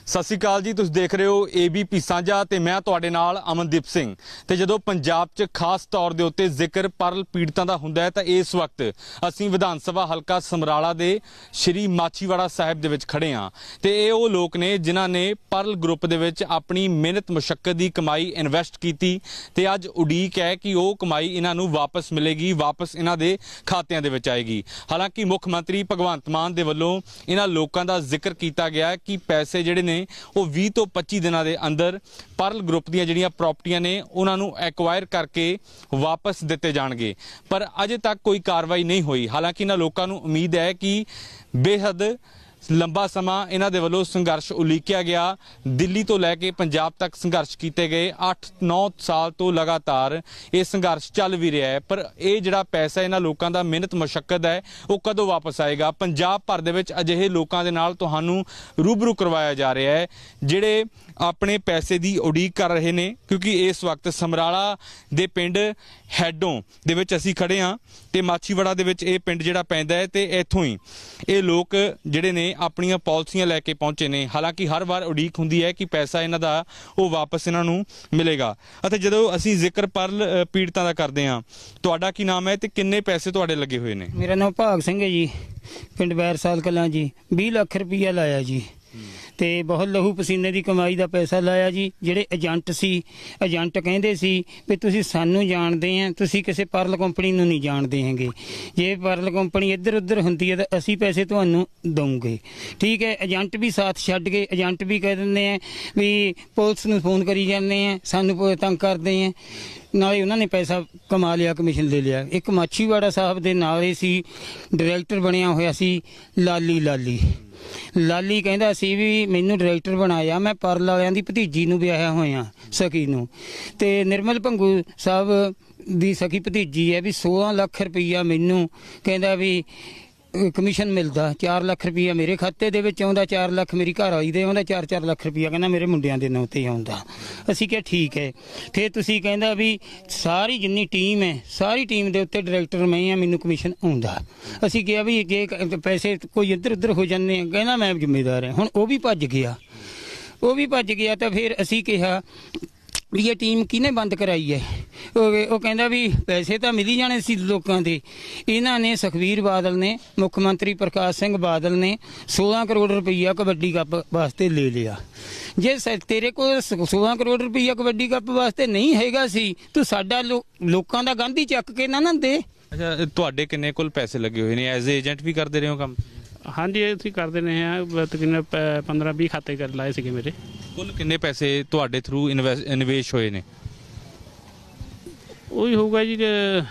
सत श्री अकाल जी, तुसीं देख रहे हो ABP साझा ते मैं तुहाडे नाल अमनदीप सिंह। ते जदों पंजाब च खास तौर दे उत्ते जिक्र परल पीड़तां दा हुंदा है तां इस वक्त असीं विधान सभा हलका समराला दे श्री माछीवाड़ा साहिब दे विच खड़े हां ते इह ओह लोक ने जिन्हां ने परल ग्रुप दे विच अपनी मेहनत मुशक्कत दी कमाई इन्वैसट कीती ते अज उड़ीक है कि ओह कमाई इन्हां नूं वापस मिलेगी, वापस इन्हां दे खातिਆਂ ਦੇ ਵਿੱਚ आएगी। हालांकि मुख मंत्री भगवंत मान दे वल्लों इन्हां लोकां दा जिक्र कीता गया कि पैसे जिहड़े ने ਉਹ 20 ਤੋਂ 25 ਦਿਨਾਂ ਦੇ ਅੰਦਰ ਪਰਲ ਗਰੁੱਪ ਦੀਆਂ ਜਿਹੜੀਆਂ ਪ੍ਰਾਪਰਟੀਆਂ ਨੇ ਉਹਨਾਂ ਨੂੰ ਐਕਵਾਇਰ ਕਰਕੇ ਵਾਪਸ ਦਿੱਤੇ ਜਾਣਗੇ, ਪਰ ਅਜੇ ਤੱਕ ਕੋਈ ਕਾਰਵਾਈ ਨਹੀਂ ਹੋਈ। ਹਾਲਾਂਕਿ ਇਹਨਾਂ ਲੋਕਾਂ ਨੂੰ ਉਮੀਦ ਹੈ ਕਿ ਬੇਹੱਦ लंबा समा इन्हां दे वल्लों संघर्ष उलीकिया गया। दिल्ली तो लैके पंजाब तक संघर्ष किए गए। 8-9 साल तो लगातार ये संघर्ष चल भी रहा है, पर यह जिहड़ा पैसा इन्हां लोकां दा मेहनत मुशक्कत है वो कदों वापस आएगा। पंजाब भर दे विच अजिहे लोकां दे नाल तुहानूं रूबरू करवाया जा रहा है जिहड़े अपने पैसे की उड़ीक कर रहे हैं, क्योंकि इस वक्त समराला दे पिंड हैडों दे विच असीं खड़े हाँ ते माछीवाड़ा दे विच इह पिंड जिहड़ा पैंदा है ते इत्थों ही ये लोक जिहड़े ने अपनियां पॉलिसियां लैके पहुंचे ने। हालांकि हर बार उड़ीक हुंदी है कि पैसा इन्हां दा वो वापस इन्हां नूं मिलेगा। ਅਤੇ ਜਦੋਂ ਅਸੀਂ ਜ਼ਿਕਰ ਪਰਲ ਪੀੜਤਾਂ ਦਾ ਕਰਦੇ ਹਾਂ, ਤੁਹਾਡਾ ਕੀ ਨਾਮ ਹੈ ਤੇ ਕਿੰਨੇ ਪੈਸੇ ਤੁਹਾਡੇ ਲੱਗੇ ਹੋਏ ਨੇ? ਮੇਰਾ ਨਾਮ ਭਾਗ ਸਿੰਘ ਹੈ ਜੀ, ਪਿੰਡ ਬੈਰਸਾਲ ਕਲਾਂ ਜੀ। 20 ਲੱਖ ਰੁਪਈਆ ਲਾਇਆ ਜੀ ਤੇ ਬਹੁਤ ਲਹੂ ਪਸੀਨੇ ਦੀ ਕਮਾਈ ਦਾ ਪੈਸਾ ਲਾਇਆ ਜੀ। ਜਿਹੜੇ ਏਜੰਟ ਸੀ, ਏਜੰਟ ਕਹਿੰਦੇ ਸੀ ਵੀ ਤੁਸੀਂ ਸਾਨੂੰ ਜਾਣਦੇ ਆ, ਤੁਸੀਂ ਕਿਸੇ ਪਰਲ ਕੰਪਨੀ ਨੂੰ ਨਹੀਂ ਜਾਣਦੇ ਹੈਗੇ। ਜੇ ਪਰਲ ਕੰਪਨੀ ਇੱਧਰ ਉੱਧਰ ਹੁੰਦੀ ਹੈ ਤਾਂ ਅਸੀਂ ਪੈਸੇ ਤੁਹਾਨੂੰ ਦਊਂਗੇ, ਠੀਕ ਹੈ। ਏਜੰਟ ਵੀ ਸਾਥ ਛੱਡ ਗਏ। ਏਜੰਟ ਵੀ ਕਹਿ ਦਿੰਦੇ ਆ ਵੀ ਪੁਲਿਸ ਨੂੰ ਫੋਨ ਕਰੀ ਜਾਂਦੇ ਆ, ਸਾਨੂੰ ਤੰਗ ਕਰਦੇ ਆ। ਨਾਲੇ ਉਹਨਾਂ ਨੇ ਪੈਸਾ ਕਮਾ ਲਿਆ, ਕਮਿਸ਼ਨ ਲੈ ਲਿਆ। ਇੱਕ ਮਾਛੀਵਾੜਾ ਸਾਹਿਬ ਦੇ ਨਾਲੇ ਸੀ ਡਾਇਰੈਕਟਰ ਬਣਿਆ ਹੋਇਆ ਸੀ ਲਾਲੀ ਕਹਿੰਦਾ ਸੀ ਵੀ ਮੈਨੂੰ ਡਾਇਰੈਕਟਰ ਬਣਾਇਆ, ਮੈਂ ਪਰਲ ਵਾਲਿਆਂ ਦੀ ਭਤੀਜੀ ਨੂੰ ਵਿਆਹਿਆ ਹੋਇਆ, ਸਖੀ ਨੂੰ। ਤੇ ਨਿਰਮਲ ਭੰਗੂ ਸਾਹਿਬ ਦੀ ਸਖੀ ਭਤੀਜੀ ਹੈ ਵੀ 16 ਲੱਖ ਰੁਪਈਆ ਮੈਨੂੰ ਕਹਿੰਦਾ ਵੀ ਕਮਿਸ਼ਨ ਮਿਲਦਾ। 4 ਲੱਖ ਰੁਪਈਆ ਮੇਰੇ ਖਾਤੇ ਦੇ ਵਿੱਚ ਆਉਂਦਾ, 4 ਲੱਖ ਮੇਰੀ ਘਰ ਵਾਲੀ ਦੇ ਆਉਂਦਾ, 4-4 ਲੱਖ ਰੁਪਈਆ ਕਹਿੰਦਾ ਮੇਰੇ ਮੁੰਡਿਆਂ ਦੇ ਨਾਂ ਤੇ ਆਉਂਦਾ। ਅਸੀਂ ਕਿਹਾ ਠੀਕ ਹੈ। ਫਿਰ ਤੁਸੀਂ ਕਹਿੰਦਾ ਵੀ ਸਾਰੀ ਜਿੰਨੀ ਟੀਮ ਹੈ, ਸਾਰੀ ਟੀਮ ਦੇ ਉੱਤੇ ਡਾਇਰੈਕਟਰ ਮੈਂ ਆ, ਮੈਨੂੰ ਕਮਿਸ਼ਨ ਆਉਂਦਾ। ਅਸੀਂ ਕਿਹਾ ਵੀ ਜੇ ਪੈਸੇ ਕੋਈ ਇੱਧਰ ਉੱਧਰ ਹੋ ਜਾਂਦੇ, ਕਹਿੰਦਾ ਮੈਂ ਜ਼ਿੰਮੇਦਾਰ ਹਾਂ। ਹੁਣ ਉਹ ਵੀ ਭੱਜ ਗਿਆ ਤਾਂ ਫਿਰ ਅਸੀਂ ਕਿਹਾ ਵੀ ਇਹ ਟੀਮ ਕਿਹਨੇ ਬੰਦ ਕਰਾਈ ਹੈ? ਉਹ ਕਹਿੰਦਾ ਵੀ ਪੈਸੇ ਤਾਂ ਮਿਲ ਹੀ ਜਾਣੇ ਸੀ ਲੋਕਾਂ ਦੇ। ਇਹਨਾਂ ਨੇ ਸੁਖਬੀਰ ਬਾਦਲ ਨੇ, ਮੁੱਖ ਮੰਤਰੀ ਪ੍ਰਕਾਸ਼ ਸਿੰਘ ਬਾਦਲ ਨੇ 16 ਕਰੋੜ ਰੁਪਈਆ ਕਬੱਡੀ ਕੱਪ ਵਾਸਤੇ ਲੈ ਲਿਆ। ਜੇ ਤੇਰੇ ਕੋਲ 16 ਕਰੋੜ ਰੁਪਈਆ ਕਬੱਡੀ ਕੱਪ ਵਾਸਤੇ ਨਹੀਂ ਹੈਗਾ ਸੀ, ਤੂੰ ਸਾਡਾ ਲੋਕਾਂ ਦਾ ਗਾਂਧੀ ਚੱਕ ਕੇ ਨਾ ਦੇ। ਅੱਛਾ, ਤੁਹਾਡੇ ਕਿੰਨੇ ਕੋਲ ਪੈਸੇ ਲੱਗੇ ਹੋਏ ਨੇ? ਐਜ਼ ਏਜੰਟ ਵੀ ਕਰਦੇ ਰਹੇ ਹੋ ਕੰਮ? ਹਾਂਜੀ, ਅਸੀਂ ਕਰਦੇ ਰਹੇ ਹਾਂ। ਤਕਰੀਬਨ 15-20 ਖਾਤੇ ਕਰ ਲਾਏ ਸੀਗੇ ਮੇਰੇ। ਕੁੱਲ ਕਿੰਨੇ ਪੈਸੇ ਤੁਹਾਡੇ ਥਰੂ ਨਿਵੇਸ਼ ਹੋਏ ਨੇ? ਉਹੀ ਹੋਊਗਾ ਜੀ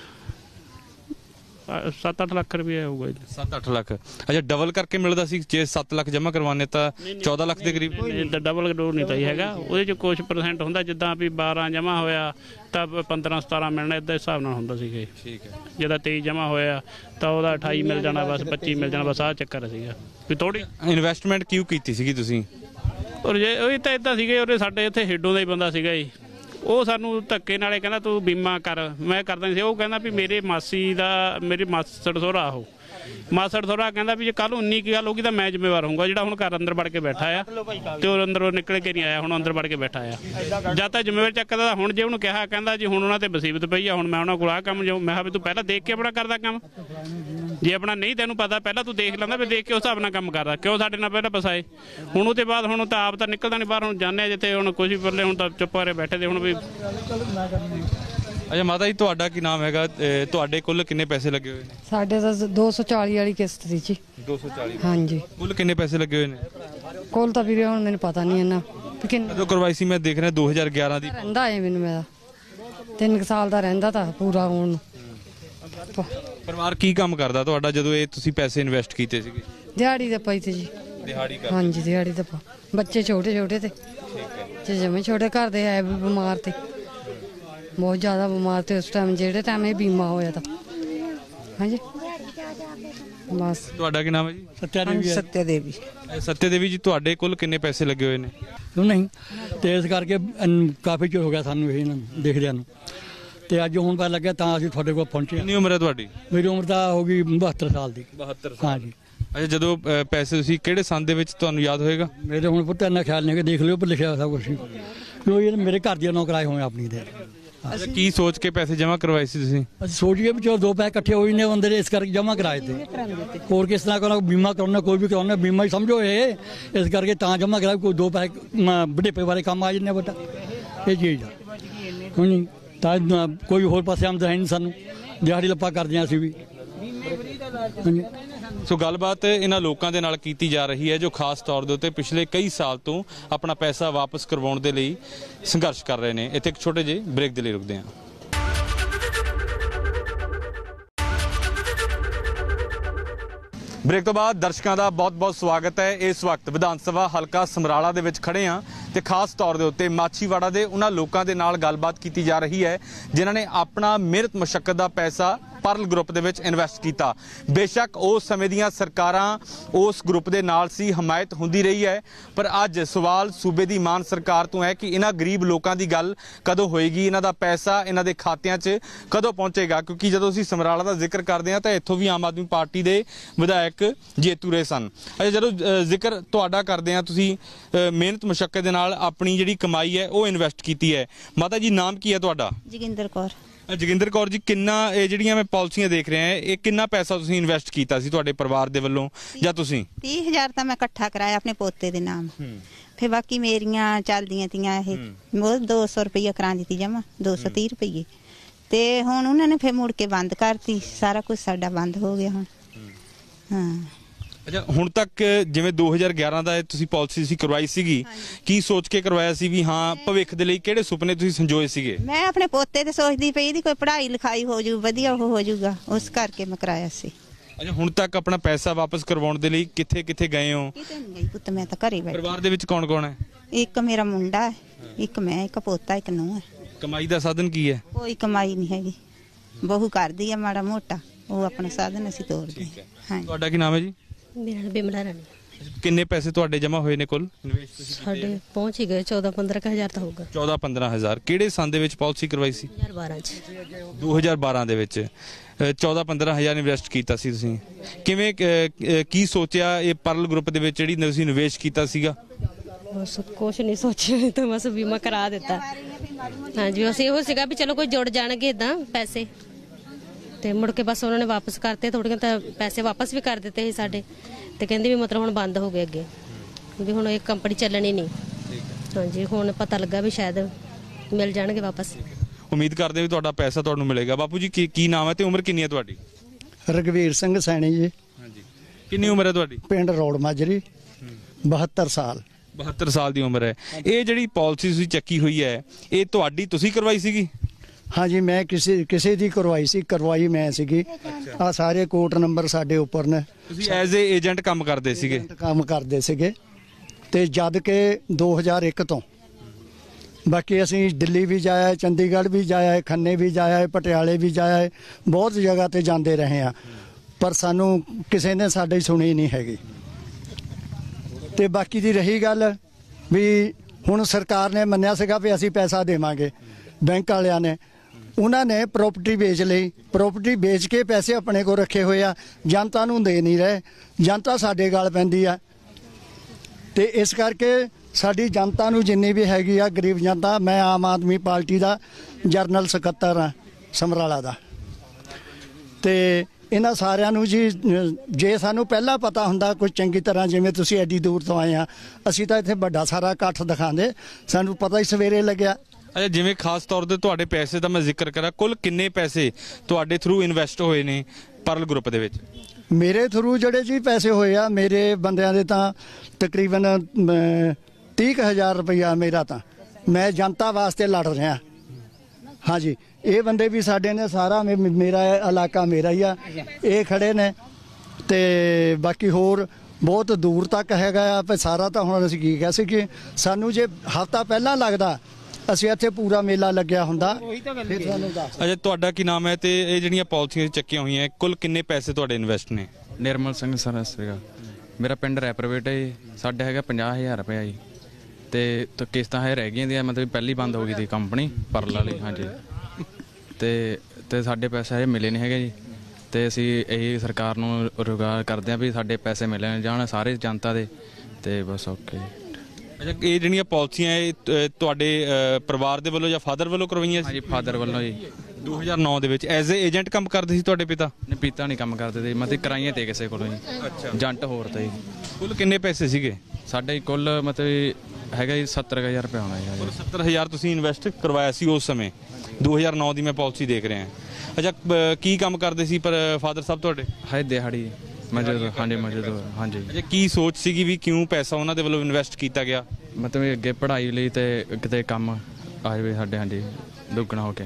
7-8 ਲੱਖ ਰੁਪਏ ਹੋਊਗਾ ਜੀ। 7-8 ਲੱਖ। ਅੱਛਾ, ਡਬਲ ਕਰਕੇ ਮਿਲਦਾ ਸੀ? ਜੇ 7 ਲੱਖ ਜਮ੍ਹਾਂ ਕਰਵਾਉਣੇ ਤਾਂ 14 ਲੱਖ ਦੇ ਕਰੀਬ? ਡਬਲ ਡੋਰ ਨਹੀਂ ਤਾਂ ਹੈਗਾ, ਉਹਦੇ 'ਚ ਕੁਛ % ਹੁੰਦਾ। ਜਿੱਦਾਂ ਵੀ 12 ਜਮ੍ਹਾਂ ਹੋਇਆ ਤਾਂ 15-17 ਮਿਲਣਾ, ਇੱਦਾਂ ਹਿਸਾਬ ਨਾਲ ਹੁੰਦਾ ਸੀਗਾ। ਠੀਕ ਹੈ। ਜਦੋਂ 23 ਜਮ੍ਹਾਂ ਹੋਇਆ ਤਾਂ ਉਹਦਾ 28 ਮਿਲ ਜਾਣਾ, ਬਸ 25 ਮਿਲ ਜਾਣਾ, ਬਸ ਆਹ ਚੱਕਰ ਸੀਗਾ। ਵੀ ਥੋੜੀ ਇਨਵੈਸਟਮੈਂਟ ਕਿਉਂ ਕੀਤੀ ਸੀਗੀ ਤੁਸੀਂ? ਔਰ ਜੇ ਉਹ ਤਾਂ ਇੱਦਾਂ ਸੀਗੇ, ਉਹਦੇ ਸਾਡੇ ਇੱਥੇ ਹੇਡੋਂ ਦਾ ਹੀ ਬੰਦਾ ਸੀਗਾ ਜੀ। ਉਹ ਸਾਨੂੰ ਧੱਕੇ ਨਾਲੇ ਕਹਿੰਦਾ ਤੂੰ ਬੀਮਾ ਕਰ, ਮੈਂ ਕਰਦਾ ਨਹੀਂ ਸੀ। ਉਹ ਕਹਿੰਦਾ ਵੀ ਮੇਰੇ ਮਾਸੜ ਸਹੁਰਾ ਉਹ ਮਾਸੜ ਥੋੜਾ ਕਹਿੰਦਾ ਵੀ ਜੇ ਕੱਲ 19 ਕੀ ਗੱਲ ਹੋਊਗੀ ਤਾਂ ਮੈਂ ਜ਼ਿੰਮੇਵਾਰ ਹੋਊਗਾ। ਜਿਹੜਾ ਹੁਣ ਘਰ ਅੰਦਰ ਵੜ ਕੇ ਬੈਠਾ ਆ ਤੇ ਉਹ ਅੰਦਰੋਂ ਨਿਕਲ ਕੇ ਨਹੀਂ ਆਇਆ, ਹੁਣ ਅੰਦਰ ਵੜ ਕੇ ਬੈਠਾ ਆ। ਜਦ ਤੱਕ ਜ਼ਿੰਮੇਵਾਰ ਚੱਕਦਾ, ਹੁਣ ਜੇ ਉਹਨੂੰ ਕਿਹਾ ਕਹਿੰਦਾ ਜੀ ਹੁਣ ਉਹਨਾਂ ਤੇ ਮੁਸੀਬਤ ਪਈ ਆ, ਹੁਣ ਮੈਂ ਉਹਨਾਂ ਕੋਲ ਆਹ ਕੰਮ ਜਾਊਂ। ਮੈਂ ਕਿਹਾ ਵੀ ਤੂੰ ਪਹਿਲਾਂ ਦੇਖ ਕੇ ਆਪਣਾ ਕਰਦਾ ਕੰਮ, ਜੇ ਆਪਣਾ ਨਹੀਂ ਤੈਨੂੰ ਪਤਾ ਪਹਿਲਾਂ ਤੂੰ ਦੇਖ ਲੈਂਦਾ, ਵੀ ਦੇਖ ਕੇ ਉਸ ਹਿਸਾਬ ਨਾਲ ਕੰਮ ਕਰਦਾ। ਕਿਉਂ ਸਾਡੇ ਨਾਲ ਪਹਿਲਾਂ ਫਸਾਏ? ਹੁਣ ਉਹਦੇ ਬਾਅਦ ਹੁਣ ਤਾਂ ਆਪ ਤਾਂ ਨਿਕਲਦਾ ਨਹੀਂ ਬਾਹਰ। ਹੁਣ ਜਾਂਦੇ ਜਿੱਥੇ ਹੁਣ ਕੁਛ ਵੀ ਪਰਲੇ, ਹੁਣ ਤਾਂ ਚੁੱਪ ਰਹੇ ਬੈਠੇ ਤੇ ਹੁਣ ਵੀ। ਅੱਛਾ ਮਾਤਾ ਜੀ, ਤੁਹਾਡਾ ਕੀ ਨਾਮ ਹੈਗਾ? ਤੁਹਾਡੇ ਕੁੱਲ ਕਿੰਨੇ ਪੈਸੇ ਲੱਗੇ ਹੋਏ ਨੇ? ਸਾਡੇ ਤਾਂ 240 ਵਾਲੀ ਕਿਸ਼ਤ ਸੀ ਜੀ। 240? ਹਾਂਜੀ। ਕੁੱਲ ਕਿੰਨੇ ਪੈਸੇ ਲੱਗੇ ਹੋਏ ਨੇ? ਕੁੱਲ ਤਾਂ ਵੀਰੇ ਹੁਣ ਮੈਨੂੰ ਪਤਾ ਨਹੀਂ ਇੰਨਾ ਕਦੋਂ ਕਰਵਾਈ ਸੀ। ਮੈਂ ਦੇਖ ਰਿਹਾ 2011 ਦੀ ਰਹਿੰਦਾ ਹੈ ਮੈਨੂੰ। ਮੇਰਾ 3 ਸਾਲ ਦਾ ਰਹਿੰਦਾ ਤਾਂ ਪੂਰਾ ਹੋਣ ਨੂੰ। ਪਰਿਵਾਰ ਕੀ ਕੰਮ ਕਰਦਾ ਤੁਹਾਡਾ ਜਦੋਂ ਇਹ ਤੁਸੀਂ ਪੈਸੇ ਇਨਵੈਸਟ ਕੀਤੇ ਸੀਗੇ? ਦਿਹਾੜੀ ਦਾ ਪਈ ਤੇ ਜੀ। ਦਿਹਾੜੀ ਕਰ? ਹਾਂਜੀ, ਦਿਹਾੜੀ ਦਾ ਪਾ। ਬੱਚੇ ਛੋਟੇ ਤੇ ਜੇ ਜਮੇ ਛੋਟੇ ਘਰ ਦੇ ਹੈ ਵੀ ਬਿਮਾਰ ਤੇ ਬਹੁਤ ਜ਼ਿਆਦਾ ਬਿਮਾਰ ਤੇ ਉਸ ਟਾਈਮ, ਜਿਹੜੇ ਟਾਈਮ ਇਹ ਬੀਮਾ ਹੋਇਆ ਤਾਂ। ਹਾਂਜੀ ਬਸ। ਤੁਹਾਡਾ ਕੀ ਨਾਮ ਹੈ ਜੀ? ਸੱਤਿਆ ਦੇਵੀ। ਸੱਤਿਆ ਦੇਵੀ ਜੀ, ਤੁਹਾਡੇ ਕੋਲ ਕਿੰਨੇ ਪੈਸੇ ਲੱਗੇ ਹੋਏ ਨੇ? ਨਹੀਂ, ਤੇ ਇਸ ਕਰਕੇ ਕਾਫੀ ਚਿਰ ਹੋ ਗਿਆ ਸਾਨੂੰ ਇਹਨਾਂ ਨੂੰ ਦੇਖਦਿਆਂ ਨੂੰ, ਤੇ ਅੱਜ ਹੁਣ ਪਤਾ ਲੱਗਿਆ ਤਾਂ ਅਸੀਂ ਤੁਹਾਡੇ ਕੋਲ ਪਹੁੰਚੇ। ਕਿੰਨੀ ਉਮਰ ਹੈ ਤੁਹਾਡੀ? ਮੇਰੀ ਉਮਰ ਤਾਂ ਹੋ ਗਈ 72 ਸਾਲ ਦੀ। 72 ਹਾਂਜੀ। ਅੱਛਾ, ਜਦੋਂ ਪੈਸੇ ਤੁਸੀਂ ਕਿਹੜੇ ਸੰਨ ਦੇ ਵਿੱਚ ਤੁਹਾਨੂੰ ਯਾਦ ਹੋਏਗਾ? ਮੇਰੇ ਹੁਣ ਪੁੱਤ ਇੰਨਾ ਖਿਆਲ ਨਹੀਂ ਕਿ ਦੇਖ ਲਿਓ, ਪਰ ਲਿਖਿਆ ਸਭ ਕੁਝ ਕਿਉਂ ਇਹ ਮੇਰੇ ਘਰ ਦੀਆਂ ਨੌਕਰਾਏ ਹੋਏ ਆਪਣੀ ਦੇ। ਅੱਛਾ, ਕੀ ਸੋਚ ਕੇ ਪੈਸੇ ਜਮ੍ਹਾਂ ਕਰਵਾਏ ਸੀ ਤੁਸੀਂ? ਅਸੀਂ ਸੋਚ ਗਏ ਵੀ ਚਲੋ 2 ਪੈਸੇ ਇਕੱਠੇ ਹੋਈ ਨੇ ਬੰਦੇ ਦੇ, ਇਸ ਕਰਕੇ ਜਮ੍ਹਾਂ ਕਰਾਏ ਤੇ। ਹੋਰ ਕਿਸ ਤਰ੍ਹਾਂ ਕਰਾਉਣਾ, ਬੀਮਾ ਕਰਾਉਣਾ, ਕੋਈ ਵੀ ਕਰਾਉਣਾ, ਬੀਮਾ ਹੀ ਸਮਝੋ ਇਹ, ਇਸ ਕਰਕੇ ਤਾਂ ਜਮ੍ਹਾਂ ਕਰਾਇਆ, ਕੋਈ 2 ਪੈਸੇ ਬੁਢੇਪੇ ਬਾਰੇ ਕੰਮ ਆ ਜਾਂਦੇ ਬੇਟਾ, ਇਹ ਚੀਜ਼ ਆ ਹੁਣ। ਤਾਂ ਕੋਈ ਹੋਰ ਪਾਸੇ ਆਮਦਨ ਹੈ ਨਹੀਂ ਸਾਨੂੰ, ਦਿਹਾੜੀ ਲੱਪਾ ਕਰਦੇ ਹਾਂ ਅਸੀਂ ਵੀ। ਸੋ ਗੱਲਬਾਤ ਇਹਨਾਂ ਲੋਕਾਂ ਦੇ ਨਾਲ ਕੀਤੀ ਜਾ ਰਹੀ ਹੈ ਜੋ ਖਾਸ ਤੌਰ ਦੇ ਉੱਤੇ ਪਿਛਲੇ ਕਈ ਸਾਲ ਤੋਂ ਆਪਣਾ ਪੈਸਾ ਵਾਪਸ ਕਰਵਾਉਣ ਦੇ ਲਈ ਸੰਘਰਸ਼ ਕਰ ਰਹੇ ਨੇ। ਇੱਥੇ ਇੱਕ ਛੋਟੇ ਜਿਹੇ ਬ੍ਰੇਕ ਦੇ ਲਈ ਰੁਕਦੇ ਹਾਂ। ਬ੍ਰੇਕ ਤੋਂ ਬਾਅਦ ਦਰਸ਼ਕਾਂ ਦਾ ਬਹੁਤ-ਬਹੁਤ ਸਵਾਗਤ ਹੈ। ਇਸ ਵਕਤ ਵਿਧਾਨ ਸਭਾ ਹਲਕਾ ਸਮਰਾਲਾ ਦੇ ਵਿੱਚ ਖੜੇ ਹਾਂ ਤੇ ਖਾਸ ਤੌਰ ਦੇ ਉੱਤੇ ਮਾਛੀਵਾੜਾ ਦੇ ਉਹਨਾਂ ਲੋਕਾਂ ਦੇ ਨਾਲ ਗੱਲਬਾਤ ਕੀਤੀ ਜਾ ਰਹੀ ਹੈ ਜਿਨ੍ਹਾਂ ਨੇ ਆਪਣਾ ਮਿਹਨਤ ਮੁਸ਼ੱਕਤ ਦਾ ਪੈਸਾ ਪਰਲ ਗਰੁੱਪ ਦੇ ਵਿੱਚ ਇਨਵੈਸਟ ਕੀਤਾ। ਬੇਸ਼ੱਕ ਉਸ ਸਮੇਂ ਦੀਆਂ ਸਰਕਾਰਾਂ ਉਸ ਗਰੁੱਪ ਦੇ ਨਾਲ ਸੀ, ਹਮਾਇਤ ਹੁੰਦੀ ਰਹੀ ਹੈ, ਪਰ ਅੱਜ ਸਵਾਲ ਸੂਬੇ ਦੀ ਮਾਨ ਸਰਕਾਰ ਤੋਂ ਹੈ ਕਿ ਇਹਨਾਂ ਗਰੀਬ ਲੋਕਾਂ ਦੀ ਗੱਲ ਕਦੋਂ ਹੋਏਗੀ, ਇਹਨਾਂ ਦਾ ਪੈਸਾ ਇਹਨਾਂ ਦੇ ਖਾਤਿਆਂ 'ਚ ਕਦੋਂ ਪਹੁੰਚੇਗਾ। ਕਿਉਂਕਿ ਜਦੋਂ ਅਸੀਂ ਸਮਰਾਲਾ ਦਾ ਜ਼ਿਕਰ ਕਰਦੇ ਹਾਂ ਤਾਂ ਇੱਥੋਂ ਵੀ ਆਮ ਆਦਮੀ ਪਾਰਟੀ ਦੇ ਵਿਧਾਇਕ ਜੇਤੂ ਰਹੇ ਸਨ। ਅੱਛਾ, ਜਦੋਂ ਜ਼ਿਕਰ ਤੁਹਾਡਾ ਕਰਦੇ ਹਾਂ, ਤੁਸੀਂ ਮਿਹਨਤ ਮੁਸ਼ੱਕਤ ਦੇ ਨਾਲ ਆਪਣੀ ਜਿਹੜੀ ਕਮਾਈ ਹੈ ਉਹ ਇਨਵੈਸਟ ਕੀਤੀ ਹੈ। ਮਾਤਾ ਜੀ, ਨਾਮ ਕੀ ਹੈ ਤੁਹਾਡਾ? ਜੋਗਿੰਦਰ ਕੌਰ। ਜੋਗਿੰਦਰ ਕੌਰ ਜੀ, ਕਿੰਨਾ ਇਹ ਜਿਹੜੀਆਂ ਮੈਂ ਪਾਲਿਸੀਆਂ ਦੇਖ ਰਿਹਾ ਇਹ ਕਿੰਨਾ ਪੈਸਾ ਤੁਸੀਂ ਇਨਵੈਸਟ ਕੀਤਾ ਸੀ ਤੁਹਾਡੇ ਪਰਿਵਾਰ ਦੇ ਵੱਲੋਂ ਜਾਂ ਤੁਸੀਂ? 30,000 ਤਾਂ ਮੈਂ ਇਕੱਠਾ ਕਰਾਇਆ ਆਪਣੇ ਪੋਤੇ ਦੇ ਨਾਮ, ਫਿਰ ਬਾਕੀ ਮੇਰੀਆਂ ਚੱਲਦੀਆਂ ਤੀਆਂ ਇਹ 200 ਰੁਪਈਆ ਕਰਾ ਦਿੱਤੀ ਜਮਾ, 230 ਰੁਪਈਏ, ਤੇ ਹੁਣ ਉਹਨਾਂ ਨੇ ਫਿਰ ਮੁੜ ਕੇ ਬੰਦ ਕਰਤੀ, ਸਾਰਾ ਕੁਝ ਸਾਡਾ ਬੰਦ ਹੋ ਗਿਆ ਹੁਣ। ਹਾਂ। ਅੱਛਾ, ਹੁਣ ਤੱਕ ਜਿਵੇਂ 2011 ਦਾ ਤੁਸੀਂ ਪਾਲਿਸੀ ਸੀ ਕਰਵਾਈ ਸੀਗੀ, ਕੀ ਸੋਚ ਕੇ ਕਰਵਾਇਆ ਸੀ ਵੀ ਹਾਂ ਭਵਿੱਖ ਦੇ ਲਈ ਕਿਹੜੇ ਸੁਪਨੇ ਤੁਸੀਂ ਸੰਜੋਏ ਸੀਗੇ? ਮੈਂ ਆਪਣੇ ਪੋਤੇ ਤੇ ਸੋਚਦੀ ਪਈ ਦੀ ਕੋਈ ਪੜ੍ਹਾਈ ਲਿਖਾਈ ਹੋ ਜੂ, ਵਧੀਆ ਉਹ ਹੋ ਜੂਗਾ, ਉਸ ਕਰਕੇ ਮੈਂ ਕਰਾਇਆ ਸੀ। ਅੱਛਾ, ਹੁਣ ਤੱਕ ਆਪਣਾ ਪੈਸਾ ਵਾਪਸ ਕਰਵਾਉਣ ਦੇ ਲਈ ਕਿੱਥੇ ਕਿੱਥੇ ਗਏ ਹੋ? ਕਿਤੇ ਨਹੀਂ ਗਈ ਪੁੱਤ, ਮੈਂ ਤਾਂ ਘਰੇ ਬੈਠੀ। ਪਰਿਵਾਰ ਦੇ ਵਿੱਚ ਕੌਣ ਕੌਣ ਹੈ? ਇੱਕ ਮੇਰਾ ਮੁੰਡਾ ਹੈ, ਇੱਕ ਮੈਂ, ਇੱਕ ਪੋਤਾ, ਇੱਕ ਨੂੰਹ ਹੈ। ਕਮਾਈ ਦਾ ਸਾਧਨ ਕੀ ਹੈ? ਕੋਈ ਕਮਾਈ ਨਹੀਂ ਹੈਗੀ, ਬਹੂ ਕਰਦੀ ਆ ਮਾੜਾ ਮੋਟਾ, ਉਹ ਆਪਣਾ ਸਾਧਨ ਅਸੀਂ ਤੋਰਦੇ ਹਾਂ। ਤੁਹਾਡਾ ਕੀ ਨਾਮ ਹੈ ਜੀ? ਮੇਰਾ ਨਾਮ ਬਿਮਲਾ ਰਾਣੀ। ਕਿੰਨੇ ਪੈਸੇ ਤੁਹਾਡੇ ਜਮ੍ਹਾਂ ਹੋਏ ਨੇ ਕੁੱਲ? ਸਾਡੇ ਪਹੁੰਚ ਹੀ ਗਏ 14-15 ਹਜ਼ਾਰ ਤਾਂ ਹੋਊਗਾ। 14-15 ਹਜ਼ਾਰ। ਕਿਹੜੇ ਸੰਨ ਦੇ ਵਿੱਚ ਪਾਲਿਸੀ ਕਰਵਾਈ ਸੀ? 2012 ਚ। 2012 ਦੇ ਵਿੱਚ 14-15 ਹਜ਼ਾਰ ਇਨਵੈਸਟ ਕੀਤਾ ਸੀ ਤੁਸੀਂ। ਕਿਵੇਂ ਕੀ ਸੋਚਿਆ ਇਹ ਪਰਲ ਗਰੁੱਪ ਦੇ ਵਿੱਚ ਜਿਹੜੀ ਤੁਸੀਂ ਨਿਵੇਸ਼ ਕੀਤਾ ਸੀਗਾ? ਬਸ ਕੁਛ ਨਹੀਂ ਸੋਚਿਆ, ਤਾਂ ਬਸ ਬੀਮਾ ਕਰਾ ਦਿੱਤਾ। ਹਾਂਜੀ, ਬਸ ਇਹੋ ਸੀਗਾ ਵੀ ਚਲੋ ਕੋਈ ਜੁੜ ਜਾਣਗੇ ਇਦਾਂ ਪੈਸੇ, ਤੇ ਮੁੜ ਕੇ ਬਸ ਉਹਨਾਂ ਨੇ ਵਾਪਸ ਕਰਤੇ। ਥੋੜੀਆਂ ਤਾਂ ਪੈਸੇ ਵਾਪਸ ਵੀ ਕਰ ਦਿੱਤੇ ਸੀ ਸਾਡੇ, ਤੇ ਕਹਿੰਦੇ ਵੀ ਮਤਲਬ ਹੁਣ ਬੰਦ ਹੋ ਗਏ ਅੱਗੇ, ਵੀ ਹੁਣ ਇਹ ਕੰਪਨੀ ਚੱਲਣੀ ਨਹੀਂ। ਹਾਂਜੀ, ਹੁਣ ਪਤਾ ਲੱਗਾ ਵੀ ਸ਼ਾਇਦ ਮਿਲ ਜਾਣਗੇ ਵਾਪਸ। ਉਮੀਦ ਕਰਦੇ ਵੀ ਤੁਹਾਡਾ ਪੈਸਾ ਤੁਹਾਨੂੰ ਮਿਲੇਗਾ। ਬਾਪੂ ਜੀ, ਕੀ ਨਾਮ ਹੈ ਤੇ ਉਮਰ ਕਿੰਨੀ ਹੈ ਤੁਹਾਡੀ? ਰਘਵੀਰ ਸਿੰਘ ਸੈਣੀ ਜੀ। ਹਾਂਜੀ, ਕਿੰਨੀ ਉਮਰ ਹੈ ਤੁਹਾਡੀ? ਪਿੰਡ ਰੋਡ ਮਾਜਰੀ, 72 ਸਾਲ। 72 ਸਾਲ ਦੀ ਉਮਰ ਹੈ। ਇਹ ਜਿਹੜੀ ਪਾਲਿਸੀ ਤੁਸੀਂ ਚੱਕੀ ਹੋਈ ਹੈ ਇਹ ਤੁਹਾਡੀ, ਤੁਸੀਂ ਕਰਵਾਈ ਸੀਗੀ? ਹਾਂਜੀ, ਮੈਂ ਕਿਸੇ ਦੀ ਕਰਵਾਈ ਮੈਂ ਸੀਗੀ। ਆ ਸਾਰੇ ਕੋਟ ਨੰਬਰ ਸਾਡੇ ਉੱਪਰ ਨੇ। ਤੁਸੀਂ ਐਜ਼ ਏ ਏਜੰਟ ਕੰਮ ਕਰਦੇ ਸੀਗੇ? ਕੰਮ ਕਰਦੇ ਸੀਗੇ, ਤੇ ਜਦ ਕਿ 2001 ਤੋਂ ਬਾਕੀ ਅਸੀਂ ਦਿੱਲੀ ਵੀ ਜਾਇਆ, ਚੰਡੀਗੜ੍ਹ ਵੀ ਜਾਇਆ, ਖੰਨੇ ਵੀ ਜਾਇਆ, ਪਟਿਆਲੇ ਵੀ ਜਾਇਆ, ਬਹੁਤ ਜਗ੍ਹਾ ਤੇ ਜਾਂਦੇ ਰਹੇ ਆ, ਪਰ ਸਾਨੂੰ ਕਿਸੇ ਨੇ ਸਾਡੀ ਸੁਣੀ ਨਹੀਂ ਹੈਗੀ। ਤੇ ਬਾਕੀ ਦੀ ਰਹੀ ਗੱਲ ਵੀ ਹੁਣ ਸਰਕਾਰ ਨੇ ਮੰਨਿਆ ਸੀਗਾ ਵੀ ਅਸੀਂ ਪੈਸਾ ਦੇਵਾਂਗੇ, ਬੈਂਕ ਵਾਲਿਆਂ ਨੇ ਉਹਨਾਂ ਨੇ ਪ੍ਰਾਪਰਟੀ ਵੇਚ ਲਈ। ਪ੍ਰਾਪਰਟੀ ਵੇਚ ਕੇ ਪੈਸੇ ਆਪਣੇ ਕੋਲ ਰੱਖੇ ਹੋਏ ਆ, ਜਨਤਾ ਨੂੰ ਦੇ ਨਹੀਂ ਰਹੇ। ਜਨਤਾ ਸਾਡੇ ਗਲ ਪੈਂਦੀ ਆ, ਤੇ ਇਸ ਕਰਕੇ ਸਾਡੀ ਜਨਤਾ ਨੂੰ ਜਿੰਨੀ ਵੀ ਹੈਗੀ ਆ, ਗਰੀਬ ਜਨਤਾ, ਮੈਂ ਆਮ ਆਦਮੀ ਪਾਰਟੀ ਦਾ ਜਨਰਲ ਸਕੱਤਰ ਆ ਸਮਰਾਲਾ ਦਾ, ਤੇ ਇਹਨਾਂ ਸਾਰਿਆਂ ਨੂੰ ਜੀ ਜੇ ਸਾਨੂੰ ਪਹਿਲਾਂ ਪਤਾ ਹੁੰਦਾ ਕੁਝ ਚੰਗੀ ਤਰ੍ਹਾਂ, ਜਿਵੇਂ ਤੁਸੀਂ ਐਡੀ ਦੂਰ ਤੋਂ ਆਏ ਆ, ਅਸੀਂ ਤਾਂ ਇੱਥੇ ਵੱਡਾ ਸਾਰਾ ਇਕੱਠ ਦਿਖਾਉਂਦੇ, ਸਾਨੂੰ ਪਤਾ ਹੀ ਸਵੇਰੇ ਲੱਗਿਆ। ਅੱਛਾ, ਜਿਵੇਂ ਖਾਸ ਤੌਰ ਤੇ ਤੁਹਾਡੇ ਪੈਸੇ ਦਾ ਮੈਂ ਜ਼ਿਕਰ ਕਰਾਂ, ਕੁੱਲ ਕਿੰਨੇ ਪੈਸੇ ਤੁਹਾਡੇ ਥਰੂ ਇਨਵੈਸਟ ਹੋਏ ਨੇ ਪਰਲ ਗਰੁੱਪ ਦੇ ਵਿੱਚ? ਮੇਰੇ ਥਰੂ ਜਿਹੜੇ ਜੀ ਪੈਸੇ ਹੋਏ ਆ, ਮੇਰੇ ਬੰਦਿਆਂ ਦੇ ਤਾਂ ਤਕਰੀਬਨ 30,000 ਰੁਪਇਆ ਮੇਰਾ, ਤਾਂ ਮੈਂ ਜਨਤਾ ਵਾਸਤੇ ਲੜ ਰਿਹਾ। ਹਾਂਜੀ, ਇਹ ਬੰਦੇ ਵੀ ਸਾਡੇ ਨੇ, ਸਾਰਾ ਮੇਰਾ ਇਲਾਕਾ ਮੇਰਾ ਹੀ ਆ, ਇਹ ਖੜੇ ਨੇ, ਤੇ ਬਾਕੀ ਹੋਰ ਬਹੁਤ ਦੂਰ ਤੱਕ ਹੈਗਾ ਆ। ਸਾਰਾ ਤਾਂ ਹੁਣ ਅਸੀਂ ਕੀ ਕਹਿ ਸਕੀਏ, ਸਾਨੂੰ ਜੇ ਹਫ਼ਤਾ ਪਹਿਲਾਂ ਲੱਗਦਾ ਅਸੀਂ ਇੱਥੇ ਪੂਰਾ ਮੇਲਾ ਲੱਗਿਆ ਹੁੰਦਾ। ਅੱਛਾ, ਤੁਹਾਡਾ ਕੀ ਨਾਮ ਹੈ ਤੇ ਇਹ ਜਿਹੜੀਆਂ ਪਾਲਿਸੀਆਂ ਚੱਕੀਆਂ ਹੋਈਆਂ ਕੁੱਲ ਕਿੰਨੇ ਪੈਸੇ ਤੁਹਾਡੇ ਇਨਵੈਸਟ ਨੇ? ਨਿਰਮਲ ਸਿੰਘ ਸਰ ਸੀਗਾ ਮੇਰਾ, ਪਿੰਡ ਰੈਪਰਵੇਟ ਹੈ ਜੀ। ਸਾਡਾ ਹੈਗਾ 50,000 ਰੁਪਇਆ ਜੀ, ਤੇ ਕਿਸ਼ਤਾਂ ਹੈ ਰਹਿ ਗਈਆਂ ਦੀਆਂ, ਮਤਲਬ ਪਹਿਲੀ ਬੰਦ ਹੋ ਗਈ ਸੀ ਕੰਪਨੀ ਪਰਲ ਵਾਲੀ। ਹਾਂਜੀ, ਤੇ ਸਾਡੇ ਪੈਸੇ ਹਜੇ ਮਿਲੇ ਨਹੀਂ ਹੈਗੇ ਜੀ, ਤੇ ਅਸੀਂ ਇਹੀ ਸਰਕਾਰ ਨੂੰ ਰੁਜ਼ਗਾਰ ਕਰਦੇ ਹਾਂ ਵੀ ਸਾਡੇ ਪੈਸੇ ਮਿਲਣ ਜਾਣ ਸਾਰੇ ਜਨਤਾ ਦੇ ਤੇ ਬਸ ਓਕੇ। ਅੱਛਾ, ਇਹ ਜਿਹੜੀਆਂ ਪਾਲਿਸੀਆਂ ਇਹ ਤੁਹਾਡੇ ਪਰਿਵਾਰ ਦੇ ਵੱਲੋਂ ਜਾਂ ਫਾਦਰ ਵੱਲੋਂ ਕਰਵਾਈਆਂ ਸੀ? ਹਾਂਜੀ ਫਾਦਰ ਵੱਲੋਂ ਜੀ। 2009 ਦੇ ਵਿੱਚ ਐਜ਼ ਏ ਏਜੰਟ ਕੰਮ ਕਰਦੇ ਸੀ ਤੁਹਾਡੇ ਪਿਤਾ? ਨਹੀਂ ਪਿਤਾ ਨਹੀਂ ਕੰਮ ਕਰਦੇ ਤੇ ਮਤਲਬ ਕਰਾਈਆਂ ਤੇ ਕਿਸੇ ਕੋਲੋਂ ਜੀ। ਅੱਛਾ, ਏਜੰਟ ਹੋਰ ਤੇ ਜੀ। ਕੁੱਲ ਕਿੰਨੇ ਪੈਸੇ ਸੀਗੇ? ਸਾਡੇ ਕੁੱਲ ਮਤਲਬ ਹੈਗਾ ਜੀ 70,000 ਰੁਪਏ ਹੋਣਾ ਜੀ। ਕੁੱਲ 70,000 ਤੁਸੀਂ ਇਨਵੈਸਟ ਕਰਵਾਇਆ ਸੀ ਉਸ ਸਮੇਂ? 2009 ਦੀ ਮੈਂ ਪਾਲਿਸੀ ਦੇਖ ਰਿਹਾ। ਅੱਛਾ, ਕੀ ਕੰਮ ਕਰਦੇ ਸੀ ਪਰ ਫਾਦਰ ਸਾਹਿਬ ਤੁਹਾਡੇ? ਹੈ ਦਿਹਾੜੀ ਮਜ਼ਦੂਰ। ਹਾਂਜੀ ਮਜ਼ਦੂਰ। ਹਾਂਜੀ। ਅੱਛਾ, ਕੀ ਸੋਚ ਸੀਗੀ ਵੀ ਕਿਉਂ ਪੈਸਾ ਉਹਨਾਂ ਦੇ ਵੱਲੋਂ ਇਨਵੈਸਟ ਕੀਤਾ ਗਿਆ? ਮਤਲਬ ਅੱਗੇ ਪੜ੍ਹਾਈ ਲਈ ਤੇ ਕਿਤੇ ਕੰਮ ਆ ਜਾਵੇ ਸਾਡੇ। ਹਾਂਜੀ ਦੁੱਗਣਾ ਹੋ ਕੇ।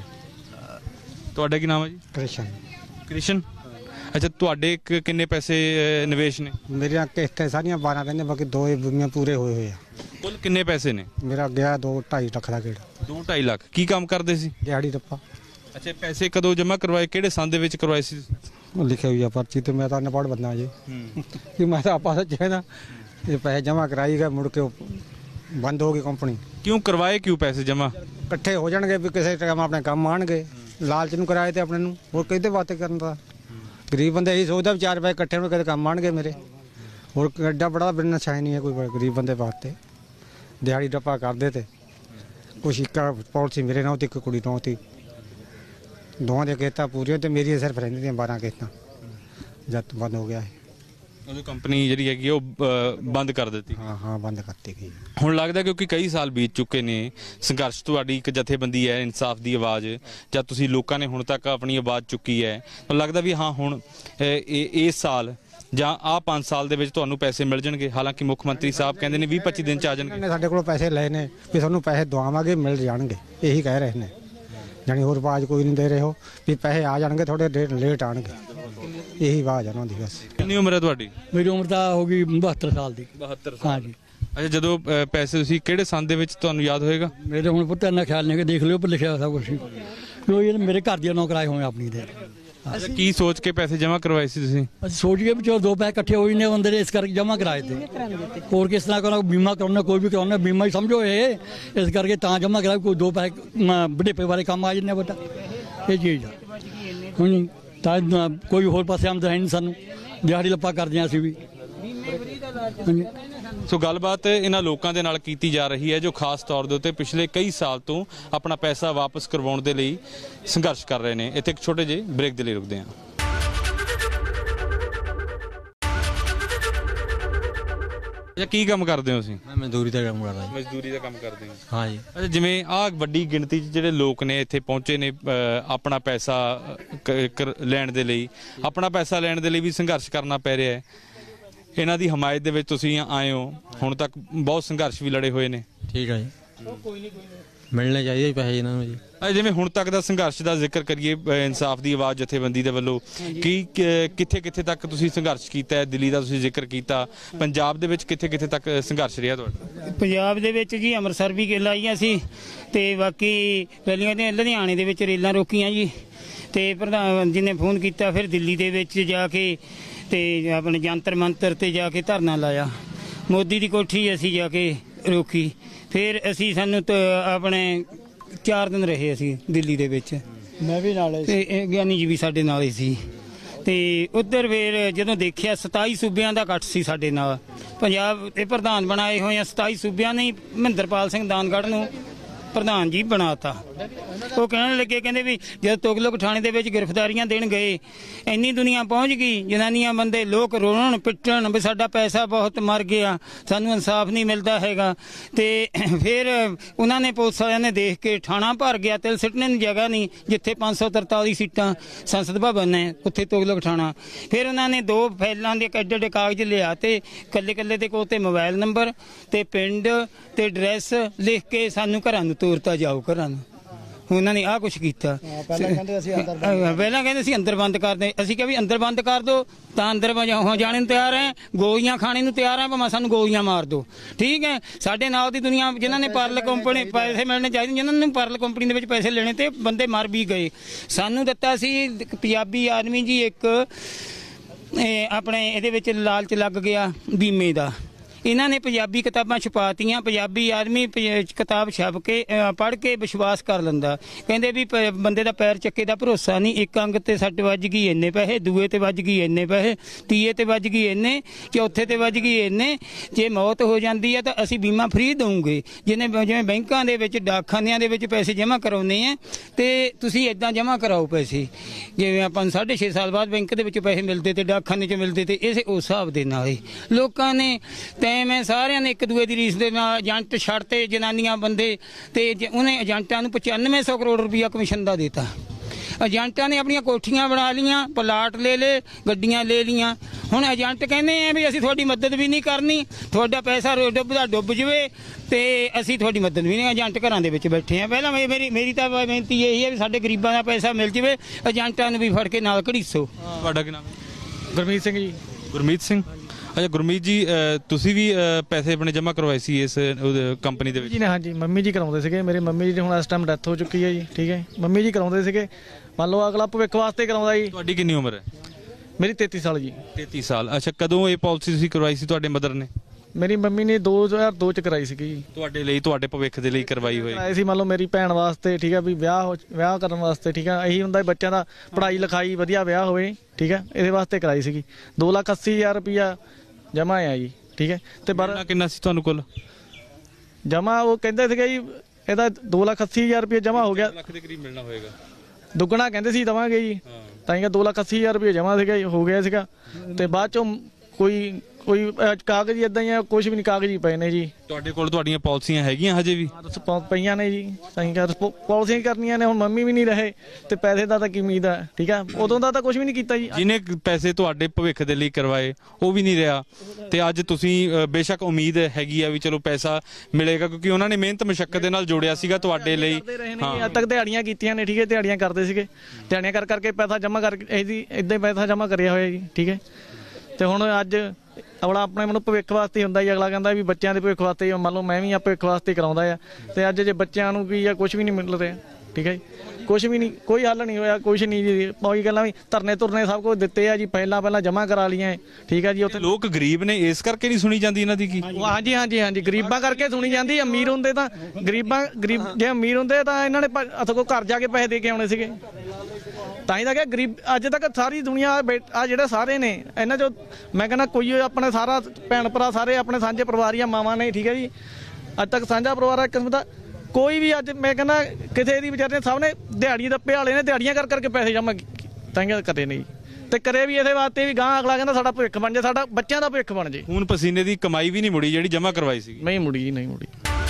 ਤੁਹਾਡਾ ਕੀ ਨਾਮ ਹੈ ਜੀ? ਕ੍ਰਿਸ਼ਨ। ਅੱਛਾ, ਤੁਹਾਡੇ ਕਿੰਨੇ ਪੈਸੇ ਨਿਵੇਸ਼ ਨੇ? ਮੇਰੀਆਂ ਕਿਸ਼ਤਾਂ ਸਾਰੀਆਂ 12 ਦਿਨ ਬਾਕੀ 2 ਬੀਮੇ ਪੂਰੇ ਹੋਏ ਆ। ਕੁੱਲ ਕਿੰਨੇ ਪੈਸੇ ਨੇ? ਮੇਰਾ ਗਿਆ 2-2.5 ਲੱਖ ਦਾ ਗੇੜ। 2-2.5 ਲੱਖ। ਕੀ ਕੰਮ ਕਰਦੇ ਸੀ? ਦਿਹਾੜੀ ਦੱਪਾ। ਅੱਛਾ, ਪੈਸੇ ਕਦੋਂ ਜਮ੍ਹਾਂ ਕਰਵਾਏ? ਕਿਹੜੇ ਸੰਦ ਦੇ ਵਿੱਚ ਕਰਵਾਏ ਸੀ? ਲਿਖਿਆ ਹੋਈ ਆ ਪਰਚੀ ਤੇ। ਮੈਂ ਤਾਂ ਅਨਪੜ੍ਹ ਬੰਦਾ ਜੀ ਕਿ ਮੈਂ ਤਾਂ ਆਪਾਂ ਸੱਚੇ ਨਾ ਇਹ ਪੈਸੇ ਜਮ੍ਹਾਂ ਕਰਾਈ ਗਏ, ਮੁੜ ਕੇ ਬੰਦ ਹੋ ਗਈ ਕੰਪਨੀ। ਕਿਉਂ ਕਰਵਾਏ? ਕਿਉਂ ਪੈਸੇ ਜਮ੍ਹਾਂ? ਇਕੱਠੇ ਹੋ ਜਾਣਗੇ ਵੀ ਕਿਸੇ ਟਾਈਮ ਆਪਣੇ ਕੰਮ ਆਣਗੇ। ਲਾਲਚ ਨੂੰ ਕਰਾਏ ਤੇ ਆਪਣੇ ਨੂੰ ਹੋਰ ਕਿਹਦੇ ਬਾਤੇ ਕਰਨ ਦਾ। ਗਰੀਬ ਬੰਦੇ ਇਹੀ ਸੋਚਦਾ ਵੀ 4 ਪੈਸੇ ਇਕੱਠੇ ਹੋਣ ਕਦੇ ਕੰਮ ਆਣਗੇ ਮੇਰੇ। ਹੋਰ ਐਡਾ ਬੜਾ ਬਿਜ਼ਨਸ ਹੈ ਨਹੀਂ ਹੈ ਕੋਈ ਗਰੀਬ ਬੰਦੇ ਵਾਸਤੇ। ਦਿਹਾੜੀ ਡੱਪਾ ਕਰਦੇ ਤੇ ਕੁਛ ਇੱਕ ਪਾਲਿਸੀ ਮੇਰੇ ਨਾਲ ਤੇ ਇੱਕ ਕੁੜੀ ਨਾਲ ਤੀ। ਦੋਵਾਂ ਦੀਆਂ ਕਿਸ਼ਤਾਂ ਪੂਰੀਆਂ ਤੇ ਮੇਰੀ ਸਿਰਫ ਰਹਿੰਦੀਆਂ 12 ਕਿਸ਼ਤਾਂ। ਜਦ ਬੰਦ ਹੋ ਗਿਆ ਹੈ ਉਦੋਂ ਕੰਪਨੀ ਜਿਹੜੀ ਹੈਗੀ ਉਹ ਬੰਦ ਕਰ ਦਿੱਤੀ? ਹਾਂ ਬੰਦ ਕਰਤੀ ਗਈ। ਹੁਣ ਲੱਗਦਾ ਕਿਉਂਕਿ ਕਈ ਸਾਲ ਬੀਤ ਚੁੱਕੇ ਨੇ, ਸੰਘਰਸ਼ ਤੁਹਾਡੀ ਇੱਕ ਜਥੇਬੰਦੀ ਹੈ ਇਨਸਾਫ ਦੀ ਆਵਾਜ਼, ਜਦ ਤੁਸੀਂ ਲੋਕਾਂ ਨੇ ਹੁਣ ਤੱਕ ਆਪਣੀ ਆਵਾਜ਼ ਚੁੱਕੀ ਹੈ, ਤਾਂ ਲੱਗਦਾ ਵੀ ਹਾਂ ਹੁਣ ਇਸ ਸਾਲ ਜਾਂ ਆਹ 5 ਸਾਲ ਦੇ ਵਿੱਚ ਤੁਹਾਨੂੰ ਪੈਸੇ ਮਿਲ ਜਾਣਗੇ? ਹਾਲਾਂਕਿ ਮੁੱਖ ਮੰਤਰੀ ਸਾਹਿਬ ਕਹਿੰਦੇ ਨੇ 20-25 ਦਿਨ ਚ ਆ ਜਾਣਗੇ। ਸਾਡੇ ਕੋਲੋਂ ਪੈਸੇ ਲਏ ਨੇ ਵੀ ਤੁਹਾਨੂੰ ਪੈਸੇ ਦਵਾਵਾਂਗੇ, ਮਿਲ ਜਾਣਗੇ, ਇਹੀ ਕਹਿ ਰਹੇ ਨੇ। ਜਾਣੀ ਹੋਰ ਆਵਾਜ਼ ਕੋਈ ਨਹੀਂ ਦੇ ਰਹੇ ਹੋ ਵੀ ਪੈਸੇ ਆ ਜਾਣਗੇ, ਥੋੜੇ ਲੇਟ ਆਣਗੇ, ਇਹੀ ਆਵਾਜ਼ ਹੈ ਉਹਨਾਂ ਦੀ ਬਸ। ਕਿੰਨੀ ਉਮਰ ਹੈ ਤੁਹਾਡੀ? ਮੇਰੀ ਉਮਰ ਤਾਂ ਹੋ ਗਈ 72 ਸਾਲ ਦੀ। 72 ਸਾਲ। ਹਾਂਜੀ। ਅੱਛਾ, ਜਦੋਂ ਪੈਸੇ ਤੁਸੀਂ ਕਿਹੜੇ ਸੰਦ ਦੇ ਵਿੱਚ ਤੁਹਾਨੂੰ ਯਾਦ ਹੋਏਗਾ? ਮੇਰੇ ਹੁਣ ਪੁੱਤ ਇੰਨਾ ਖਿਆਲ ਨਹੀਂ ਕਿ ਦੇਖ ਲਿਓ ਪਰ ਲਿਖਿਆ ਸਭ ਕੁਛ। ਕਿਉਂ ਇਹ ਮੇਰੇ ਘਰ ਦੀਆਂ ਨੌਕਰਾਏ ਹੋਏ ਆਪਣੀ ਦੇ। ਅੱਛਾ, ਕੀ ਸੋਚ ਕੇ ਪੈਸੇ ਜਮ੍ਹਾਂ ਕਰਵਾਏ ਸੀ ਤੁਸੀਂ? ਅਸੀਂ ਸੋਚ ਗਏ ਵੀ ਚਲੋ 2 ਪੈਸੇ ਇਕੱਠੇ ਹੋ ਜਾਂਦੇ ਬੰਦੇ ਦੇ, ਇਸ ਕਰਕੇ ਜਮ੍ਹਾਂ ਕਰਾਏ ਤੇ। ਹੋਰ ਕਿਸ ਤਰ੍ਹਾਂ ਕਰਾਉਣਾ? ਬੀਮਾ ਕਰਾਉਣਾ, ਕੋਈ ਵੀ ਕਰਾਉਣਾ ਬੀਮਾ ਹੀ ਸਮਝੋ ਇਹ, ਇਸ ਕਰਕੇ ਤਾਂ ਜਮ੍ਹਾਂ ਕਰਾਇਆ ਕੋਈ 2 ਪੈਸੇ ਬੁਢੇਪੇ ਬਾਰੇ ਕੰਮ ਆ ਜਾਂਦੇ ਬੇਟਾ। ਇਹ ਚੀਜ਼ ਆ ਹੁਣ ਤਾਂ ਕੋਈ ਹੋਰ ਪਾਸੇ ਆਮਦਨ ਹੈ ਨਹੀਂ ਸਾਨੂੰ, ਦਿਹਾੜੀ ਲੱਪਾ ਕਰਦੇ ਹਾਂ ਅਸੀਂ ਵੀ। ਸੋ ਗੱਲਬਾਤ ਇਹਨਾਂ ਲੋਕਾਂ ਦੇ ਨਾਲ ਕੀਤੀ ਜਾ ਰਹੀ ਹੈ ਜੋ ਖਾਸ ਤੌਰ ਦੇ ਉੱਤੇ ਪਿਛਲੇ ਕਈ ਸਾਲ ਤੋਂ ਆਪਣਾ ਪੈਸਾ ਵਾਪਸ ਕਰਵਾਉਣ ਦੇ ਲਈ ਸੰਘਰਸ਼ ਕਰ ਰਹੇ ਨੇ। ਇੱਥੇ ਇੱਕ ਛੋਟੇ ਜਿਹੇ ਬ੍ਰੇਕ ਦੇ ਲਈ ਰੁਕਦੇ ਹਾਂ। ਅੱਛਾ, ਕੀ ਕੰਮ ਕਰਦੇ ਹੋ ਤੁਸੀਂ? ਮੈਂ ਮਜ਼ਦੂਰੀ ਦਾ ਕੰਮ ਕਰਦਾ ਜੀ। ਮਜ਼ਦੂਰੀ ਦਾ ਕੰਮ ਕਰਦੇ ਹੋ? ਹਾਂ ਜੀ। ਅੱਛਾ, ਜਿਵੇਂ ਆਹ ਵੱਡੀ ਗਿਣਤੀ 'ਚ ਜਿਹੜੇ ਲੋਕ ਨੇ ਇੱਥੇ ਪਹੁੰਚੇ ਨੇ ਆਪਣਾ ਪੈਸਾ ਲੈਣ ਦੇ ਲਈ, ਆਪਣਾ ਪੈਸਾ ਲੈਣ ਦੇ ਲਈ ਵੀ ਸੰਘਰਸ਼ ਕਰਨਾ ਪੈ ਰਿਹਾ ਹੈ, ਇਹਨਾਂ ਦੀ ਹਮਾਇਤ ਦੇ ਵਿੱਚ ਤੁਸੀਂ ਆਏ ਹੋ, ਹੁਣ ਤੱਕ ਬਹੁਤ ਸੰਘਰਸ਼ ਵੀ ਲੜੇ ਹੋਏ ਨੇ। ਠੀਕ ਹੈ ਜੀ, ਮਿਲਣੇ ਚਾਹੀਦੇ ਜੀ ਪੈਸੇ ਇਹਨਾਂ ਨੂੰ ਜੀ। ਜਿਵੇਂ ਹੁਣ ਤੱਕ ਦਾ ਸੰਘਰਸ਼ ਦਾ ਜ਼ਿਕਰ ਕਰੀਏ, ਇਨਸਾਫ ਦੀ ਆਵਾਜ਼ ਜਥੇਬੰਦੀ ਦੇ ਵੱਲੋਂ ਕਿੱਥੇ ਕਿੱਥੇ ਤੱਕ ਤੁਸੀਂ ਸੰਘਰਸ਼ ਕੀਤਾ ਹੈ? ਦਿੱਲੀ ਦਾ ਤੁਸੀਂ ਜ਼ਿਕਰ ਕੀਤਾ, ਪੰਜਾਬ ਦੇ ਵਿੱਚ ਕਿੱਥੇ ਕਿੱਥੇ ਤੱਕ ਸੰਘਰਸ਼ ਰਿਹਾ ਤੁਹਾਡਾ? ਪੰਜਾਬ ਦੇ ਵਿੱਚ ਜੀ ਅੰਮ੍ਰਿਤਸਰ ਵੀ ਲਾਈਆਂ ਸੀ ਤੇ ਬਾਕੀ ਰੈਲੀਆਂ ਤੇ ਲੁਧਿਆਣੇ ਦੇ ਵਿੱਚ ਰੇਲਾਂ ਰੋਕੀਆਂ ਜੀ। ਤੇ ਪ੍ਰਧਾਨ ਜੀ ਨੇ ਫੋਨ ਕੀਤਾ, ਫਿਰ ਦਿੱਲੀ ਦੇ ਵਿੱਚ ਜਾ ਕੇ ਤੇ ਆਪਣੇ ਜੰਤਰ ਮੰਤਰ ਤੇ ਜਾ ਕੇ ਧਰਨਾ ਲਾਇਆ। ਮੋਦੀ ਦੀ ਕੋਠੀ ਅਸੀਂ ਜਾ ਕੇ ਰੋਕੀ। ਫਿਰ ਅਸੀਂ ਸਾਨੂੰ ਆਪਣੇ 4 ਦਿਨ ਰਹੇ ਅਸੀਂ ਦਿੱਲੀ ਦੇ ਵਿੱਚ। ਮੈਂ ਵੀ ਨਾਲ ਤੇ ਗਿਆਨੀ ਜੀ ਵੀ ਸਾਡੇ ਨਾਲ ਹੀ ਸੀ। ਤੇ ਉਧਰ ਫਿਰ ਜਦੋਂ ਦੇਖਿਆ 27 ਸੂਬਿਆਂ ਦਾ ਇਕੱਠ ਸੀ ਸਾਡੇ ਨਾਲ। ਪੰਜਾਬ ਦੇ ਪ੍ਰਧਾਨ ਬਣਾਏ ਹੋਏ ਆ 27 ਸੂਬਿਆਂ ਨੇ। ਮਹਿੰਦਰਪਾਲ ਸਿੰਘ ਦਾਨਗੜ੍ਹ ਨੂੰ ਪ੍ਰਧਾਨ ਜੀ ਬਣਾਤਾ। ਉਹ ਕਹਿਣ ਲੱਗੇ, ਕਹਿੰਦੇ ਵੀ ਜਦ ਤੁਗਲਕ ਥਾਣੇ ਦੇ ਵਿੱਚ ਗ੍ਰਿਫਤਾਰੀਆਂ ਦੇਣ ਗਏ, ਇੰਨੀ ਦੁਨੀਆ ਪਹੁੰਚ ਗਈ, ਜਨਾਨੀਆਂ ਬੰਦੇ ਲੋਕ ਰੋਣ ਪਿੱਟਣ ਵੀ ਸਾਡਾ ਪੈਸਾ ਬਹੁਤ ਮਰ ਗਿਆ, ਸਾਨੂੰ ਇਨਸਾਫ ਨਹੀਂ ਮਿਲਦਾ ਹੈਗਾ। ਤੇ ਫਿਰ ਉਹਨਾਂ ਨੇ ਪੁਲਿਸ ਵਾਲਿਆਂ ਨੇ ਦੇਖ ਕੇ ਥਾਣਾ ਭਰ ਗਿਆ, ਤਿਲ ਸਿੱਟਣੇ ਨੂੰ ਜਗ੍ਹਾ ਨਹੀਂ। ਜਿੱਥੇ 543 ਸੀਟਾਂ ਸੰਸਦ ਭਵਨ ਹੈ ਉੱਥੇ ਤੁਗਲਕ ਥਾਣਾ। ਫਿਰ ਉਹਨਾਂ ਨੇ 2 ਫਾਈਲਾਂ ਦੇ ਐਡੇ ਕਾਗਜ਼ ਲਿਆ ਤੇ ਕੱਲੇ ਦੇ ਕੋਲ ਤੇ ਮੋਬਾਈਲ ਨੰਬਰ ਤੇ ਪਿੰਡ ਤੇ ਐਡਰੈਸ ਲਿਖ ਕੇ ਸਾਨੂੰ ਘਰਾਂ ਨੂੰ ਤੋਰਤਾ, ਜਾਓ ਘਰਾਂ ਨੂੰ। ਉਹਨਾਂ ਨੇ ਆਹ ਕੁਛ ਕੀਤਾ। ਪਹਿਲਾਂ ਕਹਿੰਦੇ ਸੀ ਅੰਦਰ ਬੰਦ ਕਰ ਦੇ। ਅਸੀਂ ਕਿਹਾ ਵੀ ਅੰਦਰ ਬੰਦ ਕਰ ਦੋ ਤਾਂ ਅੰਦਰ ਜਾਣੇ ਨੂੰ ਤਿਆਰ ਹੈ, ਗੋਲੀਆਂ ਖਾਣੇ ਨੂੰ ਤਿਆਰ ਹੈ, ਭਾਵੇਂ ਸਾਨੂੰ ਗੋਲੀਆਂ ਮਾਰ ਦੋ, ਠੀਕ ਹੈ। ਸਾਡੇ ਨਾਲ ਦੀ ਦੁਨੀਆ ਜਿਨ੍ਹਾਂ ਨੇ ਪਰਲ ਕੰਪਨੀ ਪੈਸੇ ਮਿਲਣੇ ਚਾਹੀਦੇ, ਜਿਨ੍ਹਾਂ ਨੇ ਪਰਲ ਕੰਪਨੀ ਦੇ ਵਿੱਚ ਪੈਸੇ ਲੈਣੇ ਤੇ ਬੰਦੇ ਮਰ ਵੀ ਗਏ। ਸਾਨੂੰ ਦਿੱਤਾ ਸੀ ਪੰਜਾਬੀ ਆਦਮੀ ਜੀ ਇੱਕ ਆਪਣੇ ਇਹਦੇ ਵਿੱਚ ਲਾਲਚ ਲੱਗ ਗਿਆ ਬੀਮੇ ਦਾ। ਇਹਨਾਂ ਨੇ ਪੰਜਾਬੀ ਕਿਤਾਬਾਂ ਛਪਾਤੀਆਂ। ਪੰਜਾਬੀ ਆਦਮੀ ਕਿਤਾਬ ਛਪ ਕੇ ਪੜ੍ਹ ਕੇ ਵਿਸ਼ਵਾਸ ਕਰ ਲੈਂਦਾ, ਕਹਿੰਦੇ ਵੀ ਬੰਦੇ ਦਾ ਪੈਰ ਚੱਕੇ ਦਾ ਭਰੋਸਾ ਨਹੀਂ। ਇੱਕ ਅੰਗ ਤੇ ਸੱਟ ਵੱਜ ਗਈ ਇੰਨੇ ਪੈਸੇ, ਦੂਏ ਤੇ ਵੱਜ ਗਈ ਇੰਨੇ ਪੈਸੇ, ਤੀਏ ਤੇ ਵੱਜ ਗਈ ਇੰਨੇ, ਚੌਥੇ ਤੇ ਵੱਜ ਗਈ ਇੰਨੇ। ਜੇ ਮੌਤ ਹੋ ਜਾਂਦੀ ਹੈ ਤਾਂ ਅਸੀਂ ਬੀਮਾ ਫ੍ਰੀ ਦਊਂਗੇ। ਜਿਵੇਂ ਬੈਂਕਾਂ ਦੇ ਵਿੱਚ ਡਾਕਖਾਨਿਆਂ ਦੇ ਵਿੱਚ ਪੈਸੇ ਜਮ੍ਹਾਂ ਕਰਾਉਂਦੇ ਆ ਤੇ ਤੁਸੀਂ ਇਦਾਂ ਜਮ੍ਹਾਂ ਕਰਾਓ ਪੈਸੇ, ਜਿਵੇਂ ਆਪਾਂ ਨੂੰ 6.5 ਸਾਲ ਬਾਅਦ ਬੈਂਕ ਦੇ ਵਿੱਚ ਪੈਸੇ ਮਿਲਦੇ ਤੇ ਡਾਕਖਾਨੇ 'ਚ ਮਿਲਦੇ ਤੇ ਇਸ ਹਿਸਾਬ ਦੇ ਨਾਲ ਹੀ ਲੋਕਾਂ ਨੇ ਤੈਂ ਮੈਂ ਸਾਰਿਆਂ ਨੇ ਇੱਕ ਦੂਏ ਦੀ ਰੀਸ ਦੇ ਨਾਲ ਏਜੰਟ ਛੱਡਤੇ, ਜਨਾਨੀਆਂ ਬੰਦੇ, ਤੇ ਉਹਨੇ ਏਜੰਟਾਂ ਨੂੰ 9500 ਕਰੋੜ ਰੁਪਇਆ ਕਮਿਸ਼ਨ ਦਾ ਦਿੱਤਾ। ਏਜੰਟਾਂ ਨੇ ਆਪਣੀਆਂ ਕੋਠੀਆਂ ਬਣਾ ਲੀਆਂ, ਪਲਾਟ ਲੈ ਲਏ, ਗੱਡੀਆਂ ਲੈ ਲੀਆਂ। ਹੁਣ ਏਜੰਟ ਕਹਿੰਦੇ ਆ ਵੀ ਅਸੀਂ ਤੁਹਾਡੀ ਮਦਦ ਵੀ ਨਹੀਂ ਕਰਨੀ, ਤੁਹਾਡਾ ਪੈਸਾ ਡੁੱਬ ਜਵੇ ਤੇ ਅਸੀਂ ਤੁਹਾਡੀ ਮਦਦ ਵੀ ਨਹੀਂ। ਏਜੰਟ ਘਰਾਂ ਦੇ ਵਿੱਚ ਬੈਠੇ ਆ। ਪਹਿਲਾਂ ਮੇਰੀ ਤਾਂ ਬੇਨਤੀ ਇਹੀ ਹੈ ਵੀ ਸਾਡੇ ਗਰੀਬਾਂ ਦਾ ਪੈਸਾ ਮਿਲ ਜਵੇ, ਏਜੰਟਾਂ ਨੂੰ ਵੀ ਫੜ ਕੇ ਨਾਲ ਘੜੀਸੋ। ਤੁਹਾਡਾ ਕੀ ਨਾਮ ਹੈ? ਗੁਰਮੀਤ ਸਿੰਘ ਜੀ। ਗੁਰਮੀਤ ਸਿੰਘ। ਅੱਛਾ ਗੁਰਮੀਤ ਜੀ, ਤੁਸੀਂ ਵੀ ਪੈਸੇ ਆਪਣੇ ਜਮ੍ਹਾਂ ਕਰਵਾਏ ਸੀ ਇਸ ਕੰਪਨੀ ਦੇ ਵਿੱਚ? ਜੀ ਨੇ, ਹਾਂਜੀ ਮੰਮੀ ਜੀ ਕਰਾਉਂਦੇ ਸੀਗੇ। ਮੇਰੇ ਮੰਮੀ ਜੀ ਹੁਣ ਇਸ ਟਾਈਮ ਡੈਥ ਹੋ ਚੁੱਕੀ ਹੈ ਜੀ, ਠੀਕ ਹੈ। ਮੰਮੀ ਜੀ ਕਰਾਉਂਦੇ ਸੀਗੇ, ਮੰਨ ਲਓ ਅਗਲਾ ਭਵਿੱਖ ਵਾਸਤੇ ਕਰਾਉਂਦਾ ਜੀ। ਤੁਹਾਡੀ ਕਿੰਨੀ ਉਮਰ ਹੈ? ਮੇਰੀ 33 ਸਾਲ ਜੀ। 33 ਸਾਲ। ਅੱਛਾ, ਕਦੋਂ ਇਹ ਪਾਲਿਸੀ ਤੁਸੀਂ ਕਰਵਾਈ ਸੀ ਤੁਹਾਡੇ ਮਦਰ ਨੇ? ਮੇਰੀ ਮੰਮੀ ਨੇ 2002 ਚ ਕਰਾਈ ਸੀਗੀ ਜੀ। ਤੁਹਾਡੇ ਲਈ, ਤੁਹਾਡੇ ਭਵਿੱਖ ਦੇ ਲਈ ਕਰਵਾਈ ਹੋਈ ਕਰਾਈ ਸੀ, ਮੰਨ ਲਓ ਮੇਰੀ ਭੈਣ ਵਾਸਤੇ, ਠੀਕ ਹੈ, ਵੀ ਵਿਆਹ ਕਰਨ ਵਾਸਤੇ, ਠੀਕ ਹੈ। ਇਹੀ ਹੁੰਦਾ ਬੱਚਿਆਂ ਦਾ ਪੜ੍ਹਾਈ ਲਿਖਾਈ ਵਧੀਆ ਵਿਆਹ ਹੋਵੇ, ਠੀਕ ਹੈ, ਇਹਦੇ ਵਾਸਤੇ ਕਰਾਈ ਸੀਗੀ। 2,80,000 ਰੁਪਇਆ ਜਮ੍ਹਾਂ ਆ ਜੀ, ਠੀਕ ਹੈ। ਤੇ ਕਿੰਨਾ ਸੀ ਤੁਹਾਨੂੰ ਕੁੱਲ ਜਮ੍ਹਾਂ? ਉਹ ਕਹਿੰਦੇ ਸੀਗੇ ਜੀ ਇਹਦਾ 2,80,000 ਰੁਪਇਆ ਜਮ੍ਹਾਂ ਹੋ ਗਿਆ। ਲੱਖ ਦੇ ਕਰੀਬ ਮਿਲਣਾ ਹੋਏਗਾ, ਦੁੱਗਣਾ ਕਹਿੰਦੇ ਸੀ ਦਵਾਂਗੇ ਜੀ, ਤਾਂ ਹੀ 2,80,000 ਰੁਪਇਆ ਜਮ੍ਹਾਂ ਸੀਗਾ, ਹੋ ਗਿਆ ਸੀਗਾ। ਤੇ ਬਾਅਦ ਚੋਂ ਕੋਈ ਕਾਗਜ਼ ਹੀ ਏਦਾਂ ਹੀ ਆ, ਕੁਝ ਵੀ ਨਹੀਂ, ਕਾਗਜ਼ ਹੀ ਪਏ ਨੇ ਜੀ। ਤੁਹਾਡੇ ਕੋਲ ਤੁਹਾਡੀਆਂ ਪਾਲਿਸੀਆਂ ਹੈਗੀਆਂ ਹਜੇ ਵੀ? ਪਈਆਂ ਨੇ ਜੀ, ਅਸੀਂ ਪਾਲਿਸੀਆਂ ਕਰਨੀਆਂ ਨੇ। ਹੁਣ ਮੰਮੀ ਵੀ ਨਹੀਂ ਰਹੇ ਤੇ ਪੈਸੇ ਦਾ ਤਾਂ ਕੀ ਉਮੀਦ ਹੈ, ਠੀਕ ਹੈ। ਉਦੋਂ ਦਾ ਤਾਂ ਕੁਝ ਵੀ ਨਹੀਂ ਕੀਤਾ ਜੀ। ਜਿਹਨੇ ਪੈਸੇ ਤੁਹਾਡੇ ਭਵਿੱਖ ਦੇ ਲਈ ਕਰਵਾਏ ਉਹ ਵੀ ਨਹੀਂ ਰਿਹਾ, ਤੇ ਅੱਜ ਤੁਸੀਂ ਬੇਸ਼ੱਕ ਉਮੀਦ ਹੈਗੀ ਆ ਵੀ ਚਲੋ ਪੈਸਾ ਮਿਲੇਗਾ, ਕਿਉਂਕਿ ਉਹਨਾਂ ਨੇ ਮਿਹਨਤ ਮਸ਼ੱਕਤ ਦੇ ਨਾਲ ਜੋੜਿਆ ਸੀਗਾ ਤੁਹਾਡੇ ਲਈ। ਅੱਜ ਤੱਕ ਦਿਹਾੜੀਆਂ ਕੀਤੀਆਂ ਨੇ, ਠੀਕ ਹੈ, ਦਿਹਾੜੀਆਂ ਕਰਦੇ ਸੀਗੇ, ਦਿਹਾੜੀਆਂ ਕਰਕੇ ਪੈਸਾ ਜਮ੍ਹਾਂ ਕਰਕੇ ਏਦਾਂ ਹੀ ਪੈਸਾ ਜਮ੍ਹਾਂ ਕਰਿਆ ਹੋਇਆ ਜੀ, ਠੀਕ ਹੈ। ਤੇ ਹੁਣ ਅੱਜ ਅਗਲਾ ਆਪਣੇ ਮੈਨੂੰ ਭਵਿੱਖ ਵਾਸਤੇ ਹੁੰਦਾ ਜੀ। ਅਗਲਾ ਕਹਿੰਦਾ ਵੀ ਬੱਚਿਆਂ ਦੇ ਭਵਿੱਖ ਵਾਸਤੇ, ਮੰਨ ਲਓ ਮੈਂ ਵੀ ਆ ਭਵਿੱਖ ਵਾਸਤੇ ਕਰਾਉਂਦਾ ਆ। ਤੇ ਅੱਜ ਜੇ ਬੱਚਿਆਂ ਨੂੰ ਕੀ ਆ, ਕੁਝ ਵੀ ਨਹੀਂ ਮਿਲ ਰਿਹਾ, ਠੀਕ ਹੈ ਜੀ। ਕੁਝ ਵੀ ਨਹੀਂ, ਕੋਈ ਹੱਲ ਨਹੀਂ ਹੋਇਆ, ਕੁਝ ਨਹੀਂ ਜੀ। ਉਹੀ ਗੱਲਾਂ ਵੀ ਧਰਨੇ ਤੁਰਨੇ ਸਭ ਕੁਝ ਦਿੱਤੇ ਆ ਜੀ, ਪਹਿਲਾਂ ਜਮ੍ਹਾਂ ਕਰਾ ਲਈਆਂ, ਠੀਕ ਹੈ ਜੀ। ਉੱਥੇ ਲੋਕ ਗਰੀਬ ਨੇ, ਇਸ ਕਰਕੇ ਨਹੀਂ ਸੁਣੀ ਜਾਂਦੀ ਇਹਨਾਂ ਦੀ ਕੀ? ਹਾਂਜੀ ਹਾਂਜੀ ਹਾਂਜੀ, ਗਰੀਬਾਂ ਕਰਕੇ ਸੁਣੀ ਜਾਂਦੀ। ਅਮੀਰ ਹੁੰਦੇ ਤਾਂ ਗਰੀਬ ਜੇ ਅਮੀਰ ਹੁੰਦੇ ਤਾਂ ਇਹਨਾਂ ਨੇ ਕੋਲ ਘਰ ਜਾ ਕੇ ਪੈਸੇ ਦੇ ਕੇ ਆਉਣੇ ਸੀਗੇ। ਤਾਂ ਹੀ ਤਾਂ ਕਿ ਗਰੀਬ ਅੱਜ ਤੱਕ ਸਾਰੀ ਦੁਨੀਆ ਆ ਜਿਹੜੇ ਸਾਰੇ ਨੇ, ਇਹਨਾਂ ਚੋਂ ਮੈਂ ਕਹਿੰਦਾ ਕੋਈ ਆਪਣੇ ਸਾਰਾ ਭੈਣ ਭਰਾ ਸਾਰੇ ਆਪਣੇ ਸਾਂਝੇ ਪਰਿਵਾਰੀਆਂ ਮਾਵਾਂ ਨੇ, ਠੀਕ ਹੈ ਜੀ। ਅੱਜ ਤੱਕ ਸਾਂਝਾ ਪਰਿਵਾਰ ਆ ਕਿਸਮ ਦਾ ਕੋਈ ਵੀ। ਅੱਜ ਮੈਂ ਕਹਿੰਦਾ ਕਿਸੇ ਦੀ ਵਿਚਾਰੇ ਸਭ ਨੇ ਦਿਹਾੜੀ ਦੱਪੇ ਵਾਲੇ ਨੇ ਦਿਹਾੜੀਆਂ ਕਰਕੇ ਪੈਸੇ ਜਮ੍ਹਾਂ ਤਾਂ ਕਰੇ ਨਹੀਂ, ਤੇ ਕਰੇ ਵੀ ਇਹਦੇ ਵਾਸਤੇ ਵੀ ਗਾਂ ਅਗਲਾ ਕਹਿੰਦਾ ਸਾਡਾ ਭਵਿੱਖ ਬਣ ਜਾਏ, ਸਾਡਾ ਬੱਚਿਆਂ ਦਾ ਭਵਿੱਖ ਬਣ ਜਾਏ। ਹੁਣ ਪਸੀਨੇ ਦੀ ਕਮਾਈ ਵੀ ਨਹੀਂ ਮੁੜੀ ਜਿਹੜੀ ਜਮ੍ਹਾਂ ਕਰਵਾਈ ਸੀ? ਨਹੀਂ ਮੁੜੀ, ਨਹੀਂ ਮੁੜੀ।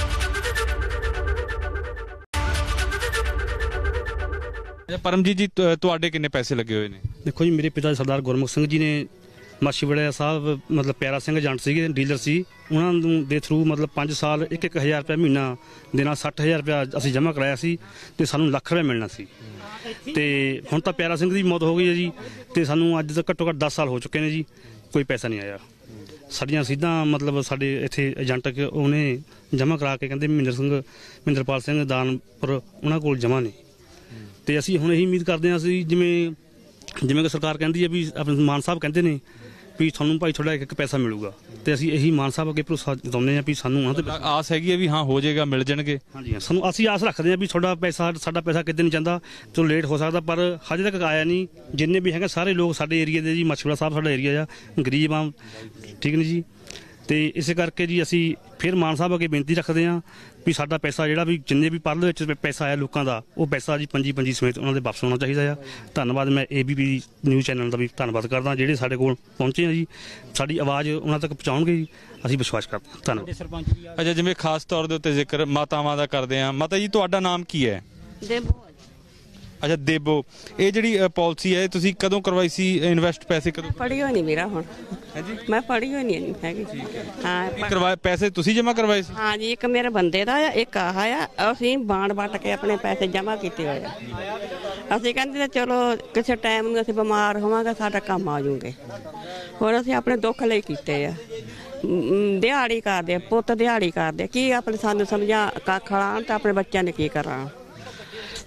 ਪਰਮਜੀਤ ਜੀ, ਤੁਹਾਡੇ ਕਿੰਨੇ ਪੈਸੇ ਲੱਗੇ ਹੋਏ ਨੇ? ਦੇਖੋ ਜੀ, ਮੇਰੇ ਪਿਤਾ ਸਰਦਾਰ ਗੁਰਮੁਖ ਸਿੰਘ ਜੀ ਨੇ ਮਾਛੀਵਾੜਾ ਸਾਹਿਬ ਮਤਲਬ ਪਿਆਰਾ ਸਿੰਘ ਏਜੰਟ ਸੀਗੇ, ਡੀਲਰ ਸੀ। ਉਹਨਾਂ ਨੂੰ ਦੇ ਥਰੂ ਮਤਲਬ 5 ਸਾਲ 1,000 ਰੁਪਏ ਮਹੀਨਾ ਦੇ ਨਾਲ 60,000 ਰੁਪਇਆ ਅਸੀਂ ਜਮ੍ਹਾਂ ਕਰਾਇਆ ਸੀ ਤੇ ਸਾਨੂੰ ਲੱਖ ਰੁਪਏ ਮਿਲਣਾ ਸੀ। ਤੇ ਹੁਣ ਤਾਂ ਪਿਆਰਾ ਸਿੰਘ ਦੀ ਮੌਤ ਹੋ ਗਈ ਹੈ ਜੀ, ਤੇ ਸਾਨੂੰ ਅੱਜ ਤੱਕ ਘੱਟੋ ਘੱਟ 10 ਸਾਲ ਹੋ ਚੁੱਕੇ ਨੇ ਜੀ, ਕੋਈ ਪੈਸਾ ਨਹੀਂ ਆਇਆ। ਸਾਡੀਆਂ ਸਿੱਧਾਂ ਮਤਲਬ ਸਾਡੇ ਇੱਥੇ ਏਜੰਟ ਉਹਨੇ ਜਮ੍ਹਾਂ ਕਰਾ ਕੇ ਕਹਿੰਦੇ ਮਹਿੰਦਰਪਾਲ ਸਿੰਘ ਦਾਨਪੁਰ ਉਹਨਾਂ ਕੋਲ ਜਮ੍ਹਾਂ ਨੇ। ਤੇ ਅਸੀਂ ਹੁਣ ਇਹੀ ਉਮੀਦ ਕਰਦੇ ਹਾਂ, ਅਸੀਂ ਜਿਵੇਂ ਕਿ ਸਰਕਾਰ ਕਹਿੰਦੀ ਹੈ ਵੀ ਆਪਣੇ ਮਾਨ ਸਾਹਿਬ ਕਹਿੰਦੇ ਨੇ ਵੀ ਤੁਹਾਨੂੰ ਭਾਈ ਤੁਹਾਡਾ ਇੱਕ ਪੈਸਾ ਮਿਲੂਗਾ, ਤੇ ਅਸੀਂ ਇਹੀ ਮਾਨ ਸਾਹਿਬ ਅੱਗੇ ਭਰੋਸਾ ਜਤਾਉਂਦੇ ਹਾਂ ਵੀ ਸਾਨੂੰ ਉਹਨਾਂ ਤੇ ਆਸ ਹੈਗੀ ਹੈ ਵੀ ਹਾਂ ਹੋ ਜਾਏਗਾ, ਮਿਲ ਜਾਣਗੇ। ਹਾਂਜੀ, ਸਾਨੂੰ ਅਸੀਂ ਆਸ ਰੱਖਦੇ ਹਾਂ ਵੀ ਸਾਡਾ ਪੈਸਾ ਕਿਤੇ ਨਹੀਂ ਜਾਂਦਾ। ਚਲੋ ਲੇਟ ਹੋ ਸਕਦਾ ਪਰ ਹਜੇ ਤੱਕ ਆਇਆ ਨਹੀਂ। ਜਿੰਨੇ ਵੀ ਹੈਗੇ ਸਾਰੇ ਲੋਕ ਸਾਡੇ ਏਰੀਏ ਦੇ ਜੀ, ਮਾਛੀਵਾੜਾ ਸਾਹਿਬ ਸਾਡਾ ਏਰੀਆ ਆ, ਗਰੀਬ ਆ, ਠੀਕ ਨਹੀਂ ਜੀ। ਤੇ ਇਸੇ ਕਰਕੇ ਜੀ ਅਸੀਂ ਫਿਰ ਮਾਨ ਸਾਹਿਬ ਅੱਗੇ ਬੇਨਤੀ ਰੱਖਦੇ ਹਾਂ ਵੀ ਸਾਡਾ ਪੈਸਾ ਜਿਹੜਾ ਵੀ ਜਿੰਨੇ ਵੀ ਪਰਲ ਵਿੱਚ ਪੈਸਾ ਆਇਆ ਲੋਕਾਂ ਦਾ, ਉਹ ਪੈਸਾ ਜੀ ਪੰਜੀ ਸਮੇਤ ਉਹਨਾਂ ਦੇ ਵਾਪਸ ਆਉਣਾ ਚਾਹੀਦਾ ਆ। ਧੰਨਵਾਦ, ਮੈਂ ABP ਨਿਊਜ਼ ਚੈਨਲ ਦਾ ਵੀ ਧੰਨਵਾਦ ਕਰਦਾ ਜਿਹੜੇ ਸਾਡੇ ਕੋਲ ਪਹੁੰਚੇ ਆ ਜੀ, ਸਾਡੀ ਆਵਾਜ਼ ਉਹਨਾਂ ਤੱਕ ਪਹੁੰਚਾਉਣਗੇ ਜੀ, ਅਸੀਂ ਵਿਸ਼ਵਾਸ ਕਰਦੇ ਹਾਂ। ਧੰਨਵਾਦ। ਅੱਛਾ, ਜਿਵੇਂ ਖਾਸ ਤੌਰ ਦੇ ਉੱਤੇ ਜ਼ਿਕਰ ਮਾਤਾਵਾਂ ਦਾ ਕਰਦੇ ਆ, ਮਾਤਾ ਜੀ ਤੁਹਾਡਾ ਨਾਮ ਕੀ ਹੈ? ਦੇਬੋ। ਅੱਛਾ ਦੇਬੋ, ਇਹ ਜਿਹੜੀ ਪਾਲਿਸੀ ਹੈ ਤੁਸੀਂ ਕਦੋਂ ਕਰਵਾਈ ਸੀ? ਇਨਵੈਸਟ ਪੈਸੇ ਕਦੋਂ? ਪੜੀ ਹੋਈ ਨਹੀਂ ਮੇਰਾ ਹੁਣ। ਹਾਂਜੀ, ਮੈਂ ਪੜੀ ਹੋਈ ਨਹੀਂ ਹੈਗੀ। ਹਾਂ, ਕਰਵਾਏ ਪੈਸੇ ਤੁਸੀਂ ਜਮ੍ਹਾਂ ਕਰਵਾਏ ਸੀ? ਹਾਂ ਜੀ, ਇੱਕ ਮੇਰੇ ਬੰਦੇ ਦਾ ਆ, ਇੱਕ ਆਹ ਆ। ਅਸੀਂ ਬਾਂਡ ਵੱਟ ਕੇ ਆਪਣੇ ਪੈਸੇ ਜਮ੍ਹਾਂ ਕੀਤੇ ਹੋਏ ਆ। ਅਸੀਂ ਕਹਿੰਦੇ ਚਲੋ ਕਿਸੇ ਟਾਈਮ ਨੂੰ ਅਸੀਂ ਬਿਮਾਰ ਹੋਵਾਂਗੇ, ਸਾਡਾ ਕੰਮ ਆ ਜੂਗੇ। ਹੋਰ ਅਸੀਂ ਆਪਣੇ ਦੁੱਖ ਲਈ ਕੀਤੇ ਆ। ਦਿਹਾੜੀ ਕਰਦੇ, ਪੁੱਤ ਦਿਹਾੜੀ ਕਰਦੇ, ਕੀ ਆਪਣੇ ਸਾਨੂੰ ਸਮਝਾ ਕੱਖ ਲਾਉਣ ਤਾਂ ਆਪਣੇ ਬੱਚਿਆਂ ਨੇ ਕੀ ਕਰਾਂ।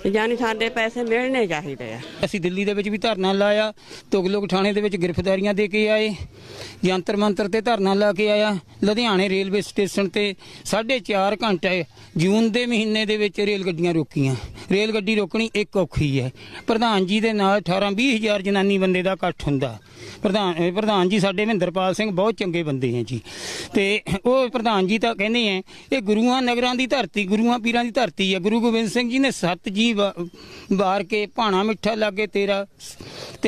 ਯਾਨੀ ਸਾਡੇ ਪੈਸੇ ਮਿਲਣੇ ਚਾਹੀਦੇ ਆ। ਅਸੀਂ ਦਿੱਲੀ ਦੇ ਵਿੱਚ ਵੀ ਧਰਨਾ ਲਾਇਆ, ਤੁਗਲਕ ਥਾਣੇ ਦੇ ਵਿੱਚ ਗ੍ਰਿਫਤਾਰੀਆਂ ਦੇ ਕੇ ਆਏ, ਜੰਤਰ ਮੰਤਰ ਤੇ ਧਰਨਾ ਲਾ ਕੇ ਆਇਆ। ਲੁਧਿਆਣੇ ਰੇਲਵੇ ਸਟੇਸ਼ਨ ਤੇ 4.5 ਘੰਟੇ ਜੂਨ ਦੇ ਮਹੀਨੇ ਦੇ ਵਿੱਚ ਰੇਲ ਗੱਡੀਆਂ ਰੋਕੀਆਂ। ਰੇਲ ਗੱਡੀ ਰੋਕਣੀ ਇੱਕ ਔਖੀ ਹੈ। ਪ੍ਰਧਾਨ ਜੀ ਦੇ ਨਾਲ 18-20 ਹਜ਼ਾਰ ਜਨਾਨੀ ਬੰਦੇ ਦਾ ਇਕੱਠ ਹੁੰਦਾ। ਪ੍ਰਧਾਨ ਜੀ ਸਾਡੇ ਮਹਿੰਦਰਪਾਲ ਸਿੰਘ ਬਹੁਤ ਚੰਗੇ ਬੰਦੇ ਹੈ ਜੀ, ਤੇ ਉਹ ਪ੍ਰਧਾਨ ਜੀ ਤਾਂ ਕਹਿੰਦੇ ਹੈ ਇਹ ਗੁਰੂਆਂ ਨਗਰਾਂ ਦੀ ਧਰਤੀ, ਗੁਰੂਆਂ ਪੀਰਾਂ ਦੀ ਧਰਤੀ ਹੈ। ਗੁਰੂ ਗੋਬਿੰਦ ਸਿੰਘ ਜੀ ਨੇ 7 ਜੀ ਵਾਰ ਕੇ ਭਾਣਾ ਮਿੱਠਾ ਲਾਗੇ ਤੇਰਾ, ਤੇ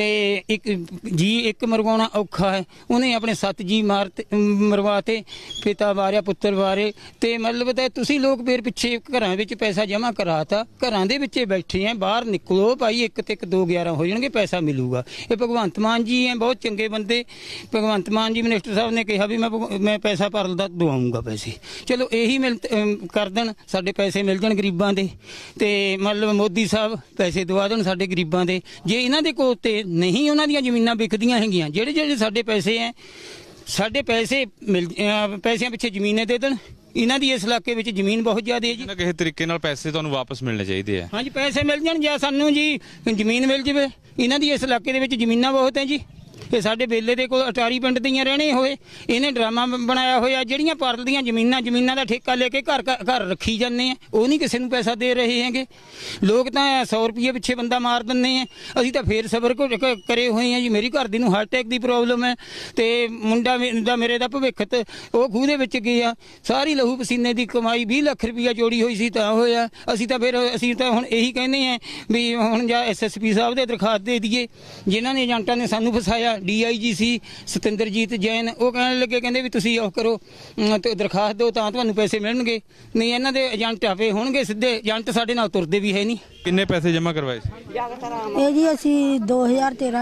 ਇੱਕ ਮਰਵਾਉਣਾ ਔਖਾ ਹੈ। ਉਹਨੇ ਆਪਣੇ 7 ਜੀ ਮਰਵਾਤੇ, ਪਿਤਾ ਵਾਰਿਆ ਪੁੱਤਰ ਵਾਰੇ, ਤੇ ਮਤਲਬ ਤਾਂ ਤੁਸੀਂ ਲੋਕ ਫੇਰ ਪਿੱਛੇ ਘਰਾਂ ਵਿੱਚ ਪੈਸਾ ਜਮ੍ਹਾਂ ਕਰਾਤਾ, ਘਰਾਂ ਦੇ ਵਿੱਚ ਬੈਠੇ ਆ, ਬਾਹਰ ਨਿਕਲੋ ਭਾਈ, 1 ਤੇ 1 2 11 ਹੋ ਜਾਣਗੇ, ਪੈਸਾ ਮਿਲੂਗਾ। ਇਹ ਭਗਵੰਤ ਮਾਨ ਜੀ ਹੈ, ਬਹੁਤ ਚੰਗੇ ਬੰਦੇ। ਭਗਵੰਤ ਮਾਨ ਜੀ ਮਿਨਿਸਟਰ ਸਾਹਿਬ ਨੇ ਕਿਹਾ ਵੀ ਮੈਂ ਪੈਸਾ ਭਰਨ ਦਾ ਦਵਾਉਂਗਾ ਪੈਸੇ। ਚਲੋ ਇਹੀ ਕਰ ਦੇਣ, ਸਾਡੇ ਪੈਸੇ ਮਿਲ ਜਾਣ ਗਰੀਬਾਂ ਦੇ, ਤੇ ਮਤਲਬ ਮੋਦੀ ਸਾਹਿਬ ਪੈਸੇ ਦਵਾ ਦੇਣ ਸਾਡੇ ਗਰੀਬਾਂ ਦੇ। ਜੇ ਇਹਨਾਂ ਦੇ ਕੋਲ ਤੇ ਨਹੀਂ ਉਹਨਾਂ ਦੀਆਂ ਜ਼ਮੀਨਾਂ ਵਿਕਦੀਆਂ ਹੈਗੀਆਂ, ਜਿਹੜੇ ਸਾਡੇ ਪੈਸੇ ਹੈ, ਸਾਡੇ ਪੈਸੇ ਪੈਸਿਆਂ ਪਿੱਛੇ ਜ਼ਮੀਨਾਂ ਦੇ ਦੇਣ। ਇਹਨਾਂ ਦੀ ਇਸ ਇਲਾਕੇ ਵਿੱਚ ਜ਼ਮੀਨ ਬਹੁਤ ਜ਼ਿਆਦਾ ਹੈ ਜੀ। ਕਿਸੇ ਤਰੀਕੇ ਨਾਲ ਪੈਸੇ ਤੁਹਾਨੂੰ ਵਾਪਸ ਮਿਲਣੇ ਚਾਹੀਦੇ ਆ। ਹਾਂਜੀ, ਪੈਸੇ ਮਿਲ ਜਾਣ ਜਾਂ ਸਾਨੂੰ ਜੀ ਜ਼ਮੀਨ ਮਿਲ ਜਾਵੇ। ਇਹਨਾਂ ਦੀ ਇਸ ਇਲਾਕੇ ਦੇ ਵਿੱਚ ਜ਼ਮੀਨਾਂ ਬਹੁਤ ਹੈ ਜੀ। ਇਹ ਸਾਡੇ ਬੇਲੇ ਦੇ ਕੋਲ ਅਟਾਰੀ ਪਿੰਡ ਦੀਆਂ ਰਹਿਣੇ ਹੋਏ, ਇਹਨੇ ਡਰਾਮਾ ਬਣਾਇਆ ਹੋਇਆ। ਜਿਹੜੀਆਂ ਪਰਲ ਦੀਆਂ ਜ਼ਮੀਨਾਂ ਦਾ ਠੇਕਾ ਲੈ ਕੇ ਘਰ ਰੱਖੀ ਜਾਂਦੇ ਆ, ਉਹ ਨਹੀਂ ਕਿਸੇ ਨੂੰ ਪੈਸਾ ਦੇ ਰਹੇ ਹੈਗੇ। ਲੋਕ ਤਾਂ 100 ਰੁਪਏ ਪਿੱਛੇ ਬੰਦਾ ਮਾਰ ਦਿੰਦੇ ਆ। ਅਸੀਂ ਤਾਂ ਫੇਰ ਸਬਰ ਕਰੇ ਹੋਏ ਆ ਜੀ। ਮੇਰੀ ਘਰ ਦੀ ਨੂੰ ਹਾਰਟ ਅਟੈਕ ਦੀ ਪ੍ਰੋਬਲਮ ਹੈ, ਤੇ ਮੁੰਡਾ ਮੇਰੇ ਦਾ ਭਵਿੱਖ ਉਹ ਖੂਹ ਦੇ ਵਿੱਚ ਗਿਆ। ਸਾਰੀ ਲਹੂ ਪਸੀਨੇ ਦੀ ਕਮਾਈ 20 ਲੱਖ ਰੁਪਇਆ ਜੋੜੀ ਹੋਈ ਸੀ ਤਾਂ ਹੋਇਆ। ਅਸੀਂ ਤਾਂ ਹੁਣ ਇਹੀ ਕਹਿੰਦੇ ਆ ਵੀ ਹੁਣ ਜਾਂ SSP ਸਾਹਿਬ ਦੇ ਦਰਖਾਸਤ ਦੇ ਦਈਏ, ਜਿਨ੍ਹਾਂ ਨੇ ਏਜੰਟਾਂ ਨੇ ਸਾਨੂੰ ਫਸਾਇਆ। DIG ਸੀ ਸਤਿੰਦਰਜੀਤ ਜੈਨ, ਉਹ ਕਹਿਣ ਲੱਗੇ, ਕਹਿੰਦੇ ਵੀ ਤੁਸੀਂ ਉਹ ਕਰੋ ਤੇ ਦਰਖਾਸਤ ਦਿਓ ਤਾਂ ਤੁਹਾਨੂੰ ਪੈਸੇ ਮਿਲਣਗੇ, ਨਹੀਂ ਇਹਨਾਂ ਦੇ ਏਜੰਟ ਆਪੇ ਹੋਣਗੇ ਸਿੱਧੇ। ਏਜੰਟ ਸਾਡੇ ਨਾਲ ਤੁਰਦੇ ਵੀ ਹੈ ਨਹੀਂ। ਕਿੰਨੇ ਪੈਸੇ ਜਮ੍ਹਾਂ ਕਰਵਾਏ ਸੀ? ਇਹ ਜੀ ਅਸੀਂ 2013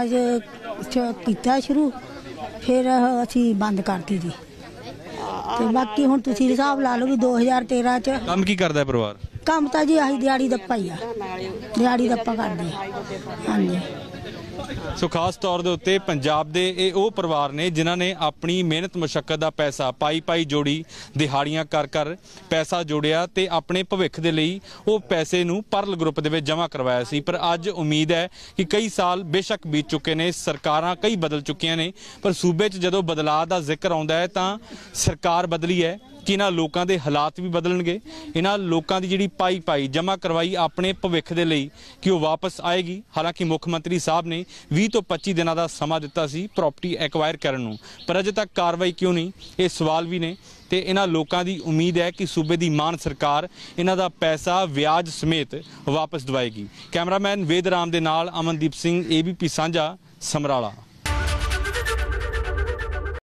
ਚ ਕੀਤਾ ਸ਼ੁਰੂ, ਫਿਰ ਅਸੀਂ ਬੰਦ ਕਰਤੀ ਜੀ, ਤੇ ਬਾਕੀ ਹੁਣ ਤੁਸੀਂ ਹਿਸਾਬ ਲਾ ਲਓ ਵੀ 2013 ਚ। ਕੰਮ ਕੀ ਕਰਦਾ ਪਰਿਵਾਰ? ਕੰਮ ਤਾਂ ਜੀ ਆਹੀ ਦਿਹਾੜੀ ਦੱਪਾ ਹੀ ਆ, ਦਿਹਾੜੀ ਦੱਪਾ ਕਰਦੇ। ਹਾਂਜੀ। ਸੋ ਖਾਸ ਤੌਰ ਦੇ ਉੱਤੇ ਪੰਜਾਬ ਦੇ ਇਹ ਉਹ ਪਰਿਵਾਰ ਨੇ ਜਿਨ੍ਹਾਂ ਨੇ ਆਪਣੀ ਮਿਹਨਤ ਮੁਸ਼ੱਕਤ ਦਾ ਪੈਸਾ ਪਾਈ ਜੋੜੀ, ਦਿਹਾੜੀਆਂ ਕਰ ਪੈਸਾ ਜੋੜਿਆ ਤੇ ਆਪਣੇ ਭਵਿੱਖ ਦੇ ਲਈ ਉਹ ਪੈਸੇ ਨੂੰ ਪਰਲ ਗਰੁੱਪ ਦੇ ਵਿੱਚ ਜਮ੍ਹਾਂ ਕਰਵਾਇਆ ਸੀ। ਪਰ ਅੱਜ ਉਮੀਦ ਹੈ ਕਿ ਕਈ ਸਾਲ ਬੇਸ਼ੱਕ ਬੀਤ ਚੁੱਕੇ ਨੇ, ਸਰਕਾਰਾਂ ਕਈ ਬਦਲ ਚੁੱਕੀਆਂ ਨੇ, ਪਰ ਸੂਬੇ 'ਚ ਜਦੋਂ ਬਦਲਾਅ ਦਾ ਜ਼ਿਕਰ ਆਉਂਦਾ ਹੈ ਤਾਂ ਸਰਕਾਰ ਬਦਲੀ ਹੈ ਕਿ ਇਹਨਾਂ ਲੋਕਾਂ ਦੇ ਹਾਲਾਤ ਵੀ ਬਦਲਣਗੇ। ਇਹਨਾਂ ਲੋਕਾਂ ਦੀ ਜਿਹੜੀ ਪਾਈ ਜਮ੍ਹਾਂ ਕਰਵਾਈ ਆਪਣੇ ਭਵਿੱਖ ਦੇ ਲਈ ਕਿ ਉਹ ਵਾਪਸ ਆਏਗੀ। ਹਾਲਾਂਕਿ ਮੁੱਖ ਮੰਤਰੀ ਸਾਹਿਬ ਨੇ 20 ਤੋਂ 25 ਦਿਨਾਂ ਦਾ ਸਮਾਂ ਦਿੱਤਾ ਸੀ ਪ੍ਰਾਪਰਟੀ ਐਕਵਾਇਰ ਕਰਨ ਨੂੰ, ਪਰ ਅਜੇ ਤੱਕ ਕਾਰਵਾਈ ਕਿਉਂ ਨਹੀਂ, ਇਹ ਸਵਾਲ ਵੀ ਨੇ। ਤੇ ਇਹਨਾਂ ਲੋਕਾਂ ਦੀ ਉਮੀਦ ਹੈ ਕਿ ਸੂਬੇ ਦੀ ਮਾਨ ਸਰਕਾਰ ਇਹਨਾਂ ਦਾ ਪੈਸਾ ਵਿਆਜ ਸਮੇਤ ਵਾਪਸ ਦਵਾਏਗੀ। ਕੈਮਰਾਮੈਨ ਵੇਦ ਰਾਮ ਦੇ ਨਾਲ ਅਮਨਦੀਪ ਸਿੰਘ, ABP ਸਾਂਝਾ, ਸਮਰਾਲਾ।